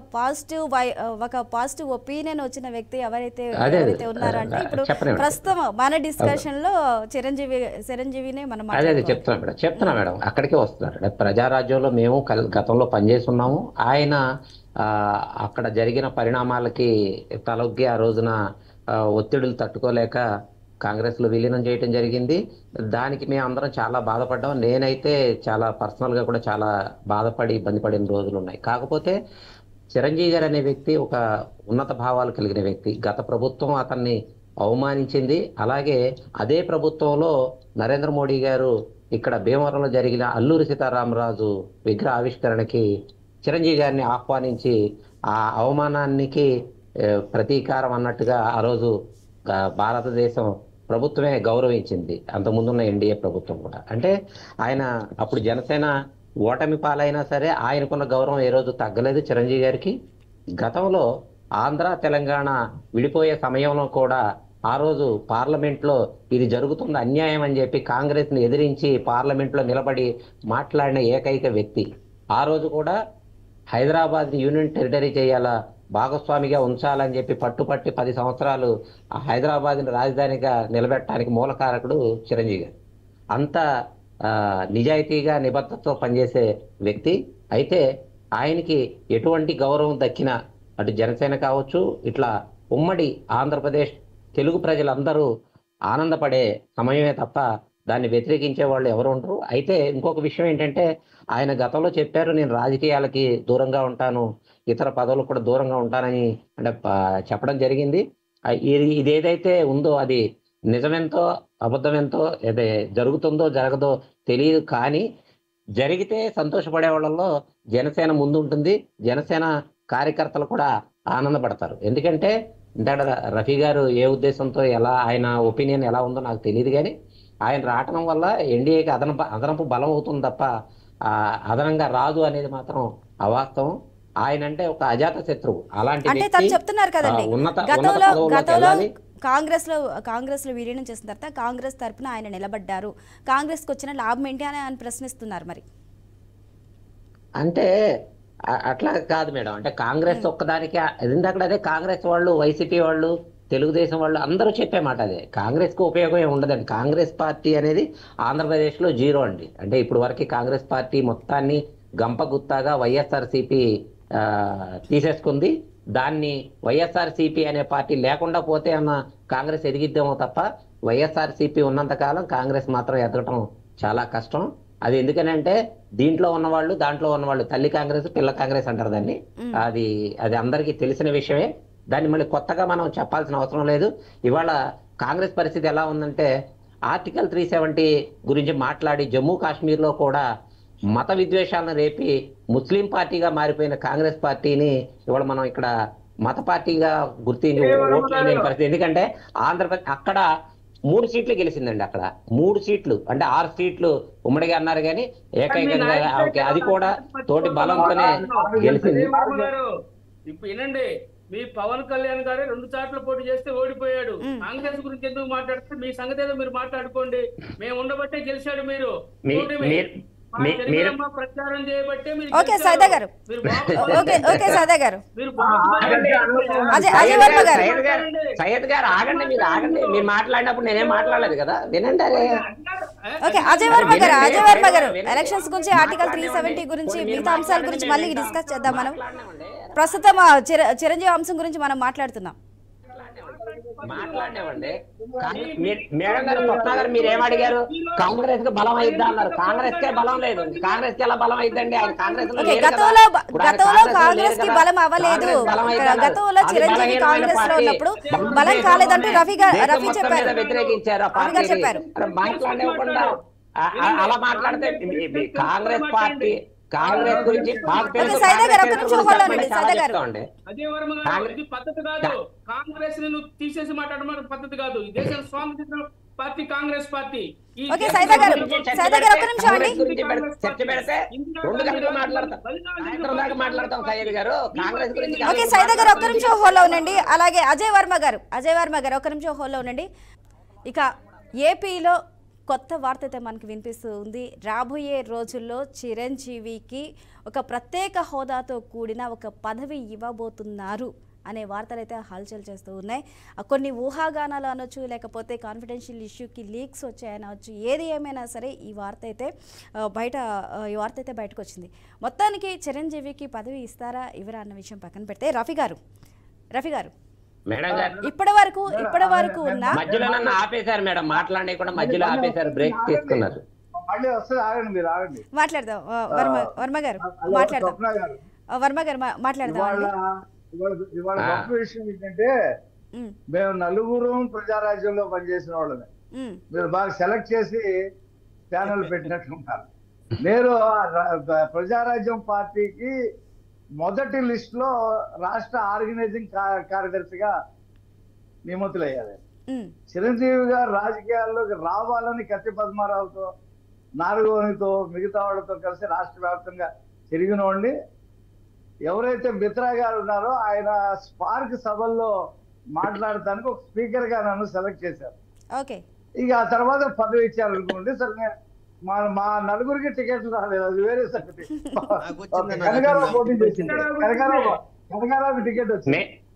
పాజిటివ్ ఒపీనియన్ వచ్చిన వ్యక్తి ఎవరైతే ఉన్నారో అంటే ఇప్పుడు ప్రస్తుతం మన డిస్కషన్ లో చిరంజీవినే మనం అదే చెప్తున్నా మేడం, అక్కడికే వస్తున్నారు. ప్రజారాజ్యంలో మేము గతంలో పనిచేస్తున్నాము. ఆయన అక్కడ జరిగిన పరిణామాలకి తలొగ్గి ఆ రోజున ఒత్తిడులు తట్టుకోలేక కాంగ్రెస్ లో విలీనం చేయడం జరిగింది. దానికి మేము అందరం చాలా బాధపడ్డాం. నేనైతే చాలా పర్సనల్ గా కూడా చాలా బాధపడి ఇబ్బంది పడిన రోజులు ఉన్నాయి. కాకపోతే చిరంజీవి గారు అనే వ్యక్తి ఒక ఉన్నత భావాలు కలిగిన వ్యక్తి. గత ప్రభుత్వం అతన్ని అవమానించింది. అలాగే అదే ప్రభుత్వంలో నరేంద్ర మోడీ గారు ఇక్కడ భీమవరంలో జరిగిన అల్లూరి సీతారామరాజు విగ్రహ ఆవిష్కరణకి చిరంజీవి గారిని ఆహ్వానించి ఆ అవమానానికి ప్రతీకారం అన్నట్టుగా ఆ రోజు భారతదేశం ప్రభుత్వమే గౌరవించింది, అంతకుముందున్న ఎన్డీఏ ప్రభుత్వం కూడా. అంటే ఆయన అప్పుడు జనసేన ఓటమి పాలైనా సరే ఆయనకున్న గౌరవం ఏ రోజు తగ్గలేదు చిరంజీవి గారికి. గతంలో ఆంధ్ర తెలంగాణ విడిపోయే సమయంలో కూడా ఆ రోజు పార్లమెంట్లో ఇది జరుగుతుంది అన్యాయం అని చెప్పి కాంగ్రెస్ ని ఎదిరించి పార్లమెంట్లో నిలబడి మాట్లాడిన ఏకైక వ్యక్తి. ఆ రోజు కూడా హైదరాబాద్ యూనియన్ టెరిటరీ చేయాలా, భాగస్వామిగా ఉంచాలని చెప్పి పట్టుపట్టి 10 సంవత్సరాలు ఆ హైదరాబాద్ని రాజధానిగా నిలబెట్టడానికి మూలకారకుడు చిరంజీవి గారు. అంత నిజాయితీగా నిబద్ధతతో పనిచేసే వ్యక్తి. అయితే ఆయనకి ఎటువంటి గౌరవం దక్కినా అటు జనసేన కావచ్చు, ఇట్లా ఉమ్మడి ఆంధ్రప్రదేశ్ తెలుగు ప్రజలందరూ ఆనందపడే సమయమే తప్ప దాన్ని వ్యతిరేకించే వాళ్ళు ఎవరు ఉండరు. అయితే ఇంకొక విషయం ఏంటంటే ఆయన గతంలో చెప్పారు, నేను రాజకీయాలకి దూరంగా ఉంటాను, ఇతర పదవులకు కూడా దూరంగా ఉంటానని అంటే చెప్పడం జరిగింది. ఇదేదైతే ఉందో అది నిజమెంతో అబద్ధమెంతో ఏదే జరుగుతుందో జరగదో తెలియదు. కానీ జరిగితే సంతోషపడే వాళ్ళలో జనసేన ముందు ఉంటుంది. జనసేన కార్యకర్తలు కూడా ఆనందపడతారు. ఎందుకంటే ఇంత రఫీ గారు ఏ ఉద్దేశంతో ఎలా ఆయన ఒపీనియన్ ఎలా ఉందో నాకు తెలియదు, కానీ ఆయన రావటం వల్ల ఎన్డీఏకి అదనపు బలం అవుతుంది తప్ప అదనంగా రాదు అనేది మాత్రం అవాస్తవం. ఆయన అంటే ఒక అజాత శత్రువు. అలాంటి చెప్తున్నారు కదండి, కాంగ్రెస్ లో విలీనం చేసిన తర్వాత కాంగ్రెస్ తరపున ఆయన నిలబడ్డారు, కాంగ్రెస్ కి వచ్చిన లాభం ఏంటి అని ఆయన ప్రశ్నిస్తున్నారు. మరి అంటే అట్లా కాదు మేడం, అంటే కాంగ్రెస్ ఒక్కదానికి ఎందుకంటే అదే కాంగ్రెస్ వాళ్ళు, వైసీపీ వాళ్ళు, తెలుగుదేశం వాళ్ళు అందరూ చెప్పే మాట అదే. కాంగ్రెస్ కు ఉపయోగం ఏమి ఉండదండి. కాంగ్రెస్ పార్టీ అనేది ఆంధ్రప్రదేశ్ లో జీరో అండి. అంటే ఇప్పుడు వరకు కాంగ్రెస్ పార్టీ మొత్తాన్ని గంపగుత్తాగా వైఎస్ఆర్సీపీ తీసేసుకుంది. దాన్ని వైఎస్ఆర్సీపీ అనే పార్టీ లేకుండా పోతే అన్న కాంగ్రెస్ ఎదిగిద్దామో తప్ప వైఎస్ఆర్సీపీ ఉన్నంత కాలం కాంగ్రెస్ మాత్రం ఎదగటం చాలా కష్టం. అది ఎందుకనంటే దీంట్లో ఉన్నవాళ్ళు దాంట్లో ఉన్నవాళ్ళు తల్లి కాంగ్రెస్ పిల్ల కాంగ్రెస్ అంటారు దాన్ని. అది అది అందరికీ తెలిసిన విషయమే. దాన్ని మళ్ళీ కొత్తగా మనం చెప్పాల్సిన అవసరం లేదు. ఇవాళ కాంగ్రెస్ పరిస్థితి ఎలా ఉందంటే ఆర్టికల్ 370 గురించి మాట్లాడి జమ్మూ కాశ్మీర్లో కూడా మత విద్వేషాలను రేపి ముస్లిం పార్టీగా మారిపోయిన కాంగ్రెస్ పార్టీని ఇవాళ మనం ఇక్కడ మత పార్టీగా గుర్తించి ఓట్లు లేని పరిస్థితి. ఎందుకంటే ఆంధ్రప్రదేశ్ అక్కడ 3 సీట్లు గెలిచిందండి. అక్కడ 3 సీట్లు అంటే 6 సీట్లు ఉమ్మడిగా అన్నారు కానీ ఏకైకంగా అది కూడా తోటి బలంతోనే గెలిచింది. ఇప్పుడు వినండి, మీ పవన్ కళ్యాణ్ గారే 2 సార్లు పోటీ చేస్తే ఓడిపోయాడు. కాంగ్రెస్ గురించి ఎందుకు మాట్లాడితే మీ సంగతి ఏదో మీరు మాట్లాడుకోండి. మేము ఉండబట్టే గెలిచాడు మీరు. ప్రచారం చేయబట్టే మీరు. ఓకే సైదా గారు, ఓకే సైదా గారు, సయ్యద్ గారు ఆగండి, మీరు ఆగండి. మీరు మాట్లాడినప్పుడు నేనేం మాట్లాడలేదు కదా, వినండి. ఓకే అజయ్ వర్మ గారు ఎలక్షన్స్ గురించి ఆర్టికల్ 370 గురించి మిగతా అంశాల గురించి మళ్ళీ డిస్కస్ చేద్దాం. మనం ప్రస్తుతం చిరంజీవి అంశం గురించి మనం మాట్లాడుతున్నాం. మాట్లాడినామండి. మేడం గారు, స్వప్న గారు మీరు ఏమడిగారు? కాంగ్రెస్ కి బలం అయిద్దా అన్నారు. కాంగ్రెస్ కే బలం లేదు. కాంగ్రెస్ కి ఎలా బలం అయిద్దండి? ఆయన కాంగ్రెస్ గతంలో కాంగ్రెస్ కి బలం అవ్వలేదు. గతంలో చిరంజీవి కాంగ్రెస్ లో ఉన్నప్పుడు బలం కాలేదంటూ రఫీ చెప్పారు, వ్యతిరేకించారు. చెప్పారు. మాట్లాడకుండా అలా మాట్లాడితే కాంగ్రెస్ పార్టీ కాంగ్రెస్ గురించి పద్ధతి కాదు. కాంగ్రెస్ ని తీసేసి మాట్లాడడం పద్ధతి కాదు. ఈ దేశం స్వాతంత్ర పార్టీ కాంగ్రెస్ పార్టీ. ఉండండి. అలాగే అజయ్ వర్మ గారు ఒక్క నిమిషం హోల్లో ఉండండి. ఇక ఏపీలో కొత్త వార్త అయితే మనకు వినిపిస్తూ ఉంది. రాబోయే రోజుల్లో చిరంజీవికి ఒక ప్రత్యేక హోదాతో కూడిన ఒక పదవి ఇవ్వబోతున్నారు అనే వార్తలు అయితే హల్చల్ చేస్తూ ఉన్నాయి. కొన్ని ఊహాగానాలు అనొచ్చు, లేకపోతే కాన్ఫిడెన్షియల్ ఇష్యూకి లీక్స్ వచ్చాయనవచ్చు. ఏది ఏమైనా సరే ఈ వార్త అయితే బయటకు వచ్చింది. మొత్తానికి చిరంజీవికి పదవి ఇస్తారా ఇవ్వరా అన్న విషయం పక్కన పెడితే రఫీ గారు ఇప్పటి వరకు ఉన్న మధ్యలో నన్ను ఆపేశారు మేడం, మాట్లాడే కూడా మధ్యలో ఆపేశారు, బ్రేక్ తీసుకున్నారు. మాట్లాడదాం వర్మ గారు మాట్లాడదాం. ఇవాళ గొప్ప విషయం ఏంటంటే మేము నలుగురు ప్రజారాజ్యంలో పనిచేసిన వాళ్ళని మీరు బాగా సెలెక్ట్ చేసి ప్యానల్ పెట్టినట్లున్నారు. నేను ప్రజారాజ్యం పార్టీకి మొదటి లిస్ట్ లో రాష్ట్ర ఆర్గనైజింగ్ కార్యదర్శిగా నియమితులయ్యారు. చిరంజీవి గారు రాజకీయాల్లోకి రావాలని కత్తి పద్మారావుతో, నాలుగోనితో, మిగతా వాళ్ళతో కలిసి రాష్ట్ర వ్యాప్తంగా తిరిగిన వాడిని. ఎవరైతే మిత్రా గారు ఉన్నారో ఆయన స్పార్క్ సభల్లో మాట్లాడటానికి ఒక స్పీకర్ గా నన్ను సెలెక్ట్ చేశారు. ఇక ఆ తర్వాత పదవి ఇచ్చారు అనుకోండి. సరే మా నలుగురికి టికెట్లు రాలేదు, అది వేరే సంగతి. కనకారావు పోటీ చేసింది, కనకారావుకి టికెట్ వచ్చింది.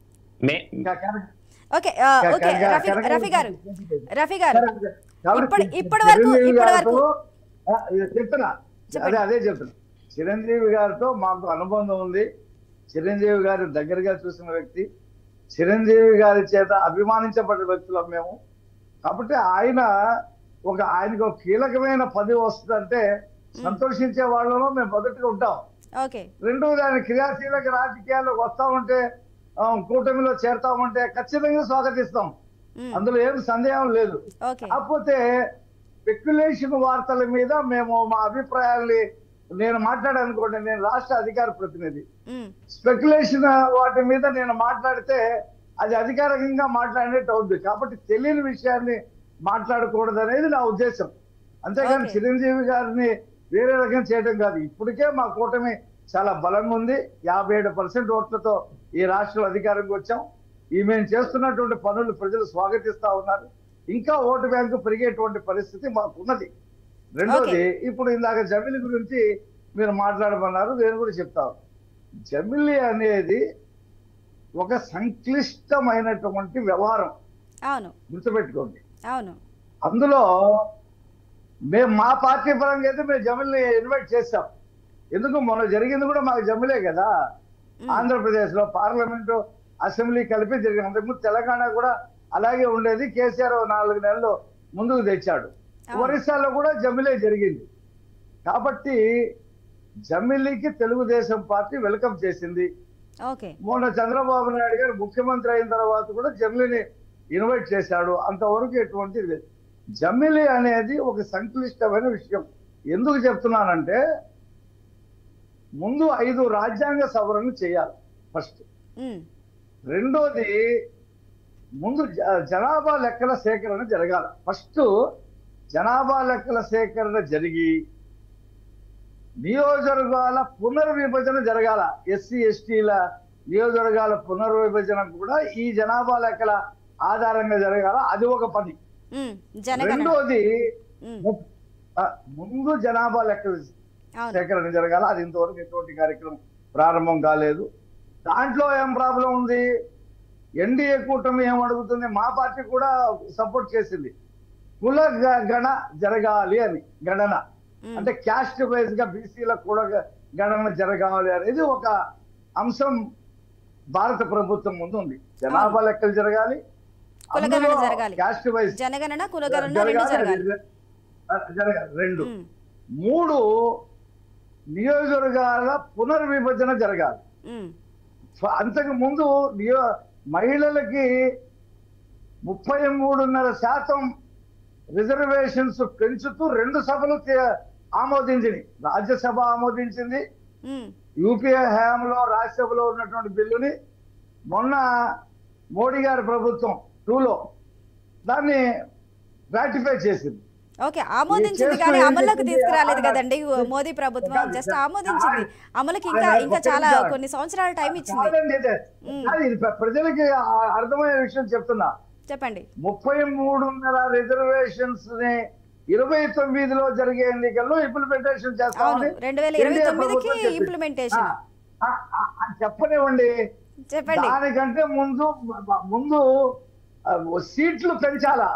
చెప్తున్నా చిరంజీవి గారితో మాకు అనుబంధం ఉంది. చిరంజీవి గారి దగ్గరగా చూసిన వ్యక్తి, చిరంజీవి గారి చేత అభిమానించబడ్డ వ్యక్తులం మేము. కాబట్టి ఆయనకు ఒక కీలకమైన పదవి వస్తుందంటే సంతోషించే వాళ్ళలో మేము మొదటిగా ఉంటాం. రెండోది ఆయన క్రియాశీలక రాజకీయాల్లోకి వస్తామంటే, కూటమిలో చేరతామంటే ఖచ్చితంగా స్వాగతిస్తాం, అందులో ఏం సందేహం లేదు. కాకపోతే స్పెక్యులేషన్ వార్తల మీద మేము మా అభిప్రాయాల్ని నేను మాట్లాడాలనుకోండి, నేను రాష్ట్ర అధికార ప్రతినిధి. స్పెక్యులేషన్ వాటి మీద నేను మాట్లాడితే అది అధికారికంగా మాట్లాడినట్టు అవుద్ది. కాబట్టి తెలియని విషయాన్ని మాట్లాడకూడదు అనేది నా ఉద్దేశం. అంతేగాని చిరంజీవి గారిని వేరే రకం చేయడం కాదు. ఇప్పటికే మా కూటమి చాలా బలంగా ఉంది. 57% ఓట్లతో ఈ రాష్ట్రంలో అధికారంగా వచ్చాం. మేము చేస్తున్నటువంటి పనులు ప్రజలు స్వాగతిస్తా ఉన్నారు. ఇంకా ఓటు బ్యాంకు పెరిగేటువంటి పరిస్థితి మాకున్నది. రెండోది, ఇప్పుడు ఇందాక జమిలి గురించి మీరు మాట్లాడమన్నారు, నేను కూడా చెప్తాను. జమిలి అనేది ఒక సంక్లిష్టమైనటువంటి వ్యవహారం, గుర్తుపెట్టుకోండి. అందులో మేము మా పార్టీ పరంగా అయితే మేము జమిలిని ఇన్వైట్ చేస్తాం. ఎందుకు మొన్న జరిగింది కూడా మాకు జమిలే కదా. ఆంధ్రప్రదేశ్ లో పార్లమెంటు, అసెంబ్లీ కలిపి జరిగింది. అంతకుముందు తెలంగాణ కూడా అలాగే ఉండేది. కేసీఆర్ 4 నెలలు ముందుకు తెచ్చాడు. ఒరిస్సాలో కూడా జమిలే జరిగింది. కాబట్టి జమిలీకి తెలుగుదేశం పార్టీ వెల్కమ్ చేసింది. ఓకే. మొన్న చంద్రబాబు నాయుడు గారు ముఖ్యమంత్రి అయిన తర్వాత కూడా జమిలీని ఇన్వైట్ చేశాడు. అంతవరకు ఎటువంటిది లేదు. జమిలీ అనేది ఒక సంక్లిష్టమైన విషయం. ఎందుకు చెప్తున్నానంటే ముందు 5 రాజ్యాంగ సవరణలు చేయాలి ఫస్ట్. రెండోది ముందు జనాభా లెక్కల సేకరణ జరగాలి. ఫస్ట్ జనాభా లెక్కల సేకరణ జరిగి నియోజకవర్గాల పునర్విభజన జరగాల. ఎస్సీ ఎస్టీల నియోజకవర్గాల పునర్విభజన కూడా ఈ జనాభా లెక్కల ఆధారంగా జరగాల. అది ఒక పని. రెండోది ముందు జనాభా లెక్కల సేకరణ జరగాల. అది ఇంతవరకు ఎటువంటి కార్యక్రమం ప్రారంభం కాలేదు. దాంట్లో ఏం ప్రాబ్లం ఉంది? ఎన్డీఏ కూటమి ఏమడుగుతుంది? మా పార్టీ కూడా సపోర్ట్ చేసింది. కుల గణ జరగాలి అని. గణన అంటే క్యాస్ట్ వైజ్ గా బీసీల కుల గణన జరగాలి అనేది ఒక అంశం భారత ప్రభుత్వం ముందు ఉంది. జనాభా లెక్కలు జరగాలి, క్యాస్ట్ వైజ్ జరగాలి. రెండు. మూడు నియోజకవర్గాల పునర్విభజన జరగాలి. అంతకు ముందు మహిళలకి 33.5% రిజర్వేషన్స్ పెంచుతూ 2 సభలు ఆమోదించింది. రాజ్యసభ ఆమోదించింది. యూపీఏ హయాంలో రాజ్యసభలో ఉన్నటువంటి బిల్లుని మొన్న మోడీ గారి ప్రభుత్వం 2లో దాన్ని రాటిఫై చేసింది. ఓకే, ఆమోదించింది కానీ అమల్లోకి తీసుకురాలేదు కదండి మోదీ ప్రభుత్వం. జస్ట్ ఆమోదించింది, అమలుకి ఇంకా చాలా కొన్ని సంవత్సరాల టైం ఇచ్చింది. ప్రజలకి అర్థమయ్యే విషయం చెప్తున్నా. చెప్పండి. 33.5 రిజర్వేషన్స్ ని 29లో జరిగే ఎన్నికల్లో ఇంప్లిమెంటేషన్ చేస్తామని 2029కి ఇంప్లిమెంటేషన్ చెప్పనివ్వండి. దానికంటే ముందు సీట్లు పెంచాలా.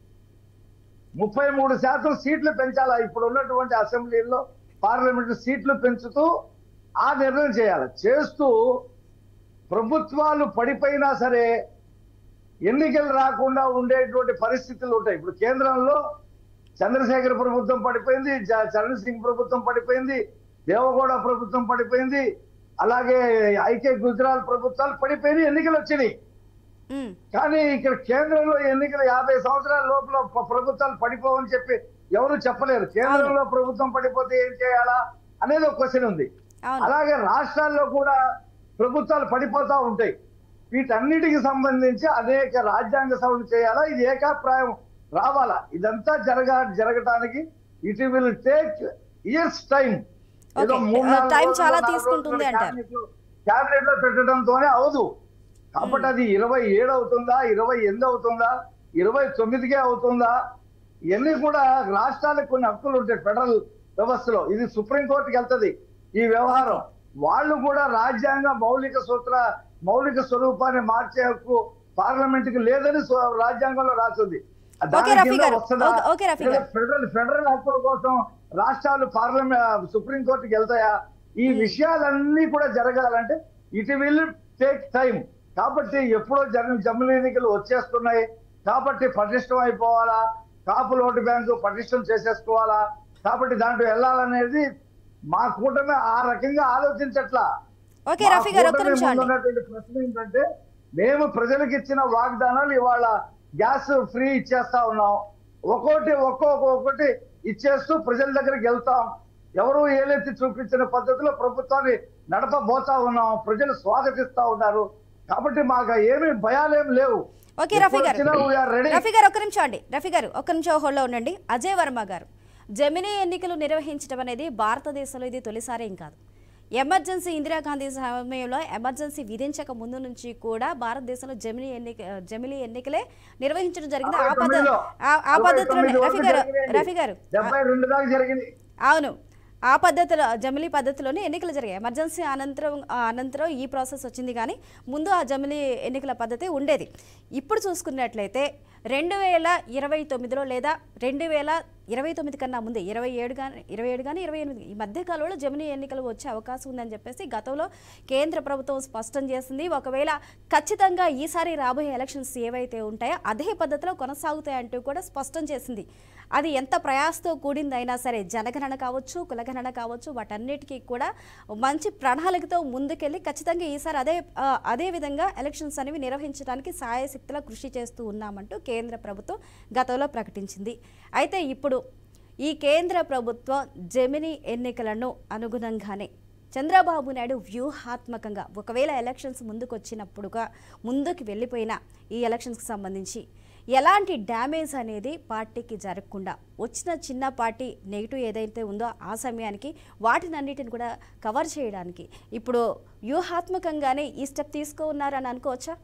33% సీట్లు పెంచాలా. ఇప్పుడు ఉన్నటువంటి అసెంబ్లీలో పార్లమెంట్ సీట్లు పెంచుతూ ఆ నిర్ణయం చేయాలి. చేస్తూ ప్రభుత్వాలు పడిపోయినా సరే ఎన్నికలు రాకుండా ఉండేటువంటి పరిస్థితులు ఉంటాయి. ఇప్పుడు కేంద్రంలో చంద్రశేఖర్ ప్రభుత్వం పడిపోయింది, చరణ్ సింగ్ ప్రభుత్వం పడిపోయింది, దేవగౌడ ప్రభుత్వం పడిపోయింది, అలాగే ఐకే గుజరాల్ ప్రభుత్వాలు పడిపోయినాయి, ఎన్నికలు వచ్చినాయి. కానీ ఇక్కడ కేంద్రంలో ఎన్నికలు 50 సంవత్సరాల లోపల ప్రభుత్వాలు పడిపోవని చెప్పి ఎవరు చెప్పలేరు. కేంద్రంలో ప్రభుత్వం పడిపోతే ఏం చేయాలా అనేది ఒక క్వశ్చన్ ఉంది. అలాగే రాష్ట్రాల్లో కూడా ప్రభుత్వాలు పడిపోతా ఉంటాయి. వీటన్నిటికి సంబంధించి అనేక రాజ్యాంగ సవరణ చేయాలా. ఇది ఏకాభిప్రాయం రావాలా. ఇదంతా జరగటానికి it will take years time. ఏదో 3-4 క్యాబినెట్ లో పెట్టడంతోనే అవదు. కాబట్టి అది 27 అవుతుందా, 28 అవుతుందా, 29కే అవుతుందా? ఇవన్నీ కూడా రాష్ట్రాలకు కొన్ని హక్కులు ఉంటాయి ఫెడరల్ వ్యవస్థలో. ఇది సుప్రీంకోర్టుకి వెళ్తుంది ఈ వ్యవహారం. వాళ్ళు కూడా రాజ్యాంగ మౌలిక స్వరూపాన్ని మార్చే హక్కు పార్లమెంట్ కి లేదని రాజ్యాంగంలో రాస్తుంది. ఫెడరల్ హక్కుల కోసం రాష్ట్రాలు సుప్రీంకోర్టుకి వెళ్తాయా? ఈ విషయాలన్నీ కూడా జరగాలంటే ఇట్ విల్ టేక్ టైం. కాబట్టి ఎప్పుడో జమిలీ ఎన్నికలు వచ్చేస్తున్నాయి కాబట్టి పటిష్టం అయిపోవాలా, కాపు ఓటు బ్యాంకు పటిష్టం చేసేసుకోవాలా, కాబట్టి దాంట్లో వెళ్ళాలనేది మా కూటమి ఆ రకంగా ఆలోచించట్లా. ఉన్నటువంటి ప్రశ్న ఏంటంటే మేము ప్రజలకు ఇచ్చిన వాగ్దానాలు ఇవాళ గ్యాస్ ఫ్రీ ఇచ్చేస్తా ఉన్నాం. ఒక్కొక్కటి ఇచ్చేస్తూ ప్రజల దగ్గరికి వెళ్తాం. ఎవరు ఏలెత్తి చూపించిన పద్ధతిలో ప్రభుత్వాన్ని నడపబోతా ఉన్నాం. ప్రజలు స్వాగతిస్తా ఉన్నారు. కాబట్టి మాకు ఏమీ భయాలేం లేవు. ఓకే రఫీ గారు ఒక్క నిమిషం హోల్డ్లో ఉండండి. అజయ్ వర్మ గారు, జమినీ ఎన్నికలు నిర్వహించడం అనేది భారతదేశంలో ఇది తొలిసారేం కాదు. ఎమర్జెన్సీ ఇందిరాగాంధీ సమయంలో ఎమర్జెన్సీ విధించక ముందు నుంచి కూడా భారతదేశంలో జమిలీ ఎన్నికలే నిర్వహించడం జరిగింది. ఆ పద్ధతిలో రఫీ గారు అవును, ఆ పద్ధతిలో జమిలీ పద్ధతిలోనే ఎన్నికలు జరిగాయి. ఎమర్జెన్సీ అనంతరం ఈ ప్రాసెస్ వచ్చింది, కానీ ముందు ఆ జమిలీ ఎన్నికల పద్ధతి ఉండేది. ఇప్పుడు చూసుకున్నట్లయితే 2029లో లేదా 29 కన్నా ముందే 27 కానీ 28 ఈ మధ్య కాలంలో జమినీ ఎన్నికలు వచ్చే అవకాశం ఉందని చెప్పేసి గతంలో కేంద్ర ప్రభుత్వం స్పష్టం చేసింది. ఒకవేళ ఖచ్చితంగా ఈసారి రాబోయే ఎలక్షన్స్ ఏవైతే ఉంటాయో అదే పద్ధతిలో కొనసాగుతాయంటూ కూడా స్పష్టం చేసింది. అది ఎంత ప్రయాసతో కూడిందైనా సరే జనగణన కావచ్చు, కులగణన కావచ్చు, వాటన్నిటికీ కూడా మంచి ప్రణాళికతో ముందుకెళ్ళి ఖచ్చితంగా ఈసారి అదే విధంగా ఎలక్షన్స్ అనేవి నిర్వహించడానికి సాయశక్తిలా కృషి చేస్తూ ఉన్నామంటూ కేంద్ర ప్రభుత్వం గతంలో ప్రకటించింది. అయితే ఇప్పుడు ఈ కేంద్ర ప్రభుత్వం జమినీ ఎన్నికలను అనుగుణంగానే చంద్రబాబు నాయుడు వ్యూహాత్మకంగా ఒకవేళ ఎలక్షన్స్ ముందుకు వెళ్ళిపోయిన ఈ ఎలక్షన్స్కి సంబంధించి ఎలాంటి డ్యామేజ్ అనేది పార్టీకి జరగకుండా వచ్చిన చిన్న పార్టీ నెగిటివ్ ఏదైతే ఉందో ఆ సమయానికి వాటినన్నిటిని కూడా కవర్ చేయడానికి ఇప్పుడు వ్యూహాత్మకంగానే ఈ స్టెప్ తీసుకున్నారని అనుకోవచ్చా?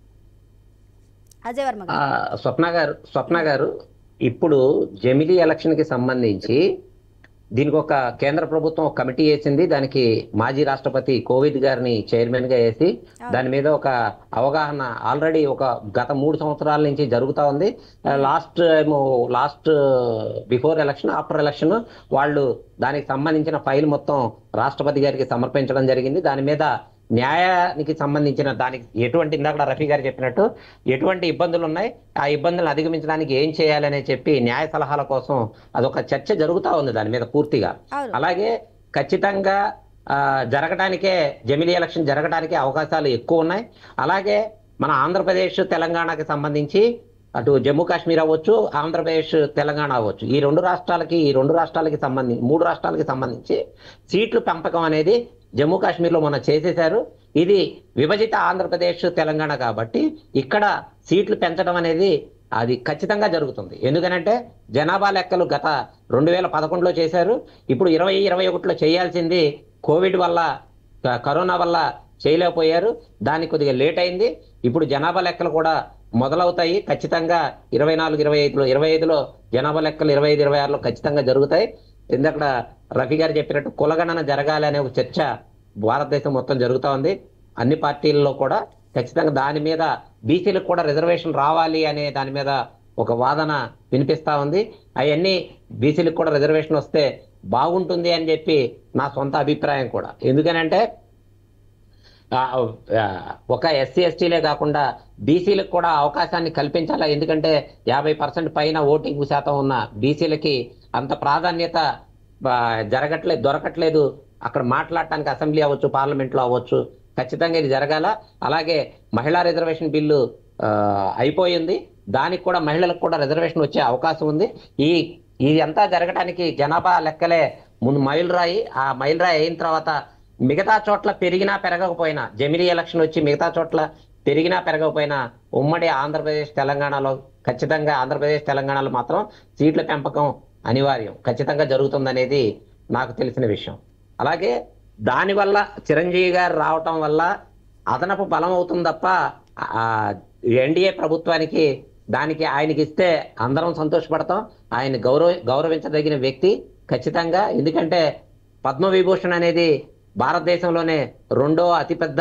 అజయ్ వర్మ గారు. స్వప్న గారు ఇప్పుడు జమిలీ ఎలక్షన్కి సంబంధించి దీనికి ఒక కేంద్ర ప్రభుత్వం ఒక కమిటీ వేసింది. దానికి మాజీ రాష్ట్రపతి కోవింద్ గారిని చైర్మన్ గా వేసి దాని మీద ఒక అవగాహన ఆల్రెడీ ఒక గత 3 సంవత్సరాల నుంచి జరుగుతూ ఉంది. Last before election, after election వాళ్ళు దానికి సంబంధించిన ఫైల్ మొత్తం రాష్ట్రపతి గారికి సమర్పించడం జరిగింది. దాని మీద న్యాయానికి సంబంధించిన దానికి ఎటువంటి ఇందాక రఫీ గారు చెప్పినట్టు ఎటువంటి ఇబ్బందులు ఉన్నాయి, ఆ ఇబ్బందులను అధిగమించడానికి ఏం చేయాలని చెప్పి న్యాయ సలహాల కోసం అదొక చర్చ జరుగుతూ ఉంది దాని మీద పూర్తిగా. అలాగే ఖచ్చితంగా జరగడానికే జమిలీ ఎలక్షన్ జరగడానికి అవకాశాలు ఎక్కువ ఉన్నాయి. అలాగే మన ఆంధ్రప్రదేశ్ తెలంగాణకి సంబంధించి అటు జమ్మూ కాశ్మీర్ అవ్వచ్చు, ఆంధ్రప్రదేశ్ తెలంగాణ అవ్వచ్చు, ఈ రెండు రాష్ట్రాలకి సంబంధించి 3 రాష్ట్రాలకి సంబంధించి సీట్లు పెంపకం అనేది జమ్మూ కాశ్మీర్లో మొన్న చేసేశారు. ఇది విభజిత ఆంధ్రప్రదేశ్ తెలంగాణ కాబట్టి ఇక్కడ సీట్లు పెంచడం అనేది అది ఖచ్చితంగా జరుగుతుంది. ఎందుకనంటే జనాభా లెక్కలు గత 2011లో చేశారు. ఇప్పుడు 2021లో చేయాల్సింది కోవిడ్ వల్ల, కరోనా వల్ల చేయలేకపోయారు. దానికి కొద్దిగా లేట్ అయింది. ఇప్పుడు జనాభా లెక్కలు కూడా మొదలవుతాయి ఖచ్చితంగా 24-25లో జనాభా లెక్కలు 25-26లో ఖచ్చితంగా జరుగుతాయి. ఎందుకంటే రఫీ గారు చెప్పినట్టు కులగణన జరగాలి అనే ఒక చర్చ భారతదేశం మొత్తం జరుగుతూ ఉంది. అన్ని పార్టీల్లో కూడా ఖచ్చితంగా దాని మీద బీసీలకు కూడా రిజర్వేషన్ రావాలి అనే దాని మీద ఒక వాదన వినిపిస్తా ఉంది. అవన్నీ బీసీలకు కూడా రిజర్వేషన్ వస్తే బాగుంటుంది అని చెప్పి నా సొంత అభిప్రాయం కూడా. ఎందుకనంటే ఒక ఎస్సీ/ఎస్టీలే కాకుండా బీసీలకు కూడా అవకాశాన్ని కల్పించాలా. ఎందుకంటే 50% పైన ఓటింగ్ శాతం ఉన్న బీసీలకి అంత ప్రాధాన్యత దొరకట్లేదు. అక్కడ మాట్లాడటానికి అసెంబ్లీ అవ్వచ్చు, పార్లమెంట్లో అవ్వచ్చు. ఖచ్చితంగా ఇది జరగాల. అలాగే మహిళా రిజర్వేషన్ బిల్లు అయిపోయింది. దానికి కూడా మహిళలకు కూడా రిజర్వేషన్ వచ్చే అవకాశం ఉంది. ఇది అంతా జరగడానికి జనాభా లెక్కలే ముందు మైలురాయి. ఆ మైలురాయి అయిన తర్వాత మిగతా చోట్ల పెరిగినా పెరగకపోయినా, జమిలీ ఎలక్షన్ వచ్చి మిగతా చోట్ల పెరిగినా పెరగకపోయినా ఉమ్మడి ఆంధ్రప్రదేశ్ తెలంగాణలో ఖచ్చితంగా తెలంగాణలో మాత్రం సీట్ల పెంపకం అనివార్యం, ఖచ్చితంగా జరుగుతుందనేది నాకు తెలిసిన విషయం. అలాగే దానివల్ల చిరంజీవి గారు రావటం వల్ల అదనపు బలం అవుతుంది తప్ప ఎన్డీఏ ప్రభుత్వానికి దానికి ఆయనకి ఇస్తే అందరం సంతోషపడతాం. ఆయన గౌరవించదగిన వ్యక్తి ఖచ్చితంగా. ఎందుకంటే పద్మవిభూషణ్ అనేది భారతదేశంలోనే 2వ అతిపెద్ద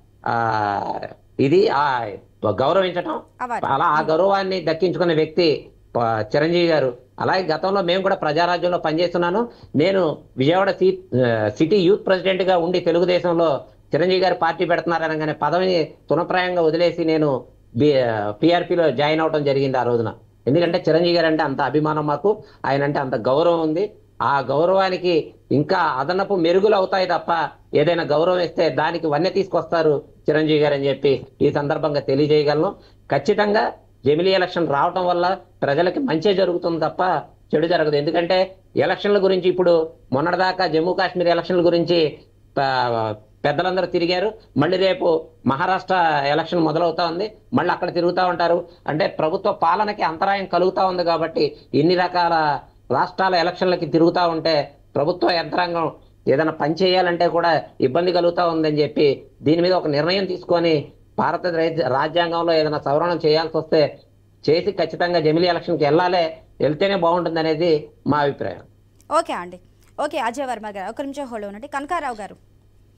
ఇది గౌరవించటం. అలా ఆ గౌరవాన్ని దక్కించుకున్న వ్యక్తి చిరంజీవి గారు. అలాగే గతంలో మేము కూడా ప్రజారాజ్యంలో పనిచేస్తున్నాను. నేను విజయవాడ సిటీ యూత్ ప్రెసిడెంట్ గా ఉండి తెలుగుదేశంలో చిరంజీవి గారు పార్టీ పెడుతున్నారనగానే పదవిని తునప్రాయంగా వదిలేసి నేను పిఆర్పిలో జాయిన్ అవడం జరిగింది ఆ రోజున. ఎందుకంటే చిరంజీవి గారు అంటే అంత అభిమానం మాకు, ఆయన అంటే అంత గౌరవం ఉంది. ఆ గౌరవానికి ఇంకా అదనపు మెరుగులు అవుతాయి తప్ప ఏదైనా గౌరవం ఇస్తే దానికి వన్నె తీసుకొస్తారు చిరంజీవి గారు అని చెప్పి ఈ సందర్భంగా తెలియజేయగలను. ఖచ్చితంగా జమిలీ ఎలక్షన్ రావటం వల్ల ప్రజలకి మంచి జరుగుతుంది తప్ప చెడు జరగదు. ఎందుకంటే ఎలక్షన్ల గురించి ఇప్పుడు మొన్నటిదాకా జమ్మూ కాశ్మీర్ ఎలక్షన్ల గురించి పెద్దలందరూ తిరిగారు. మళ్ళీ రేపు మహారాష్ట్ర ఎలక్షన్ మొదలవుతా ఉంది, మళ్ళీ అక్కడ తిరుగుతూ ఉంటారు. అంటే ప్రభుత్వ పాలనకి అంతరాయం కలుగుతూ ఉంది. కాబట్టి ఇన్ని రకాల రాష్ట్రాల ఎలక్షన్లకి తిరుగుతూ ఉంటే ప్రభుత్వ యంత్రాంగం ఏదైనా పని చేయాలంటే కూడా ఇబ్బంది కలుగుతూ ఉందని చెప్పి దీని మీద ఒక నిర్ణయం తీసుకొని భారత రాజ్యాంగంలో ఏదైనా సవరణ చేయాల్సి వస్తే చేసి ఖచ్చితంగా జమిలీ ఎలక్షన్కి వెళ్తేనే బాగుంటుంది అనేది మా అభిప్రాయం. ఓకే అండి. ఓకే అజయ్ వర్మ గారు ఒక నిమిషం హోల్డ్ ఉండండి. కనకారావు గారు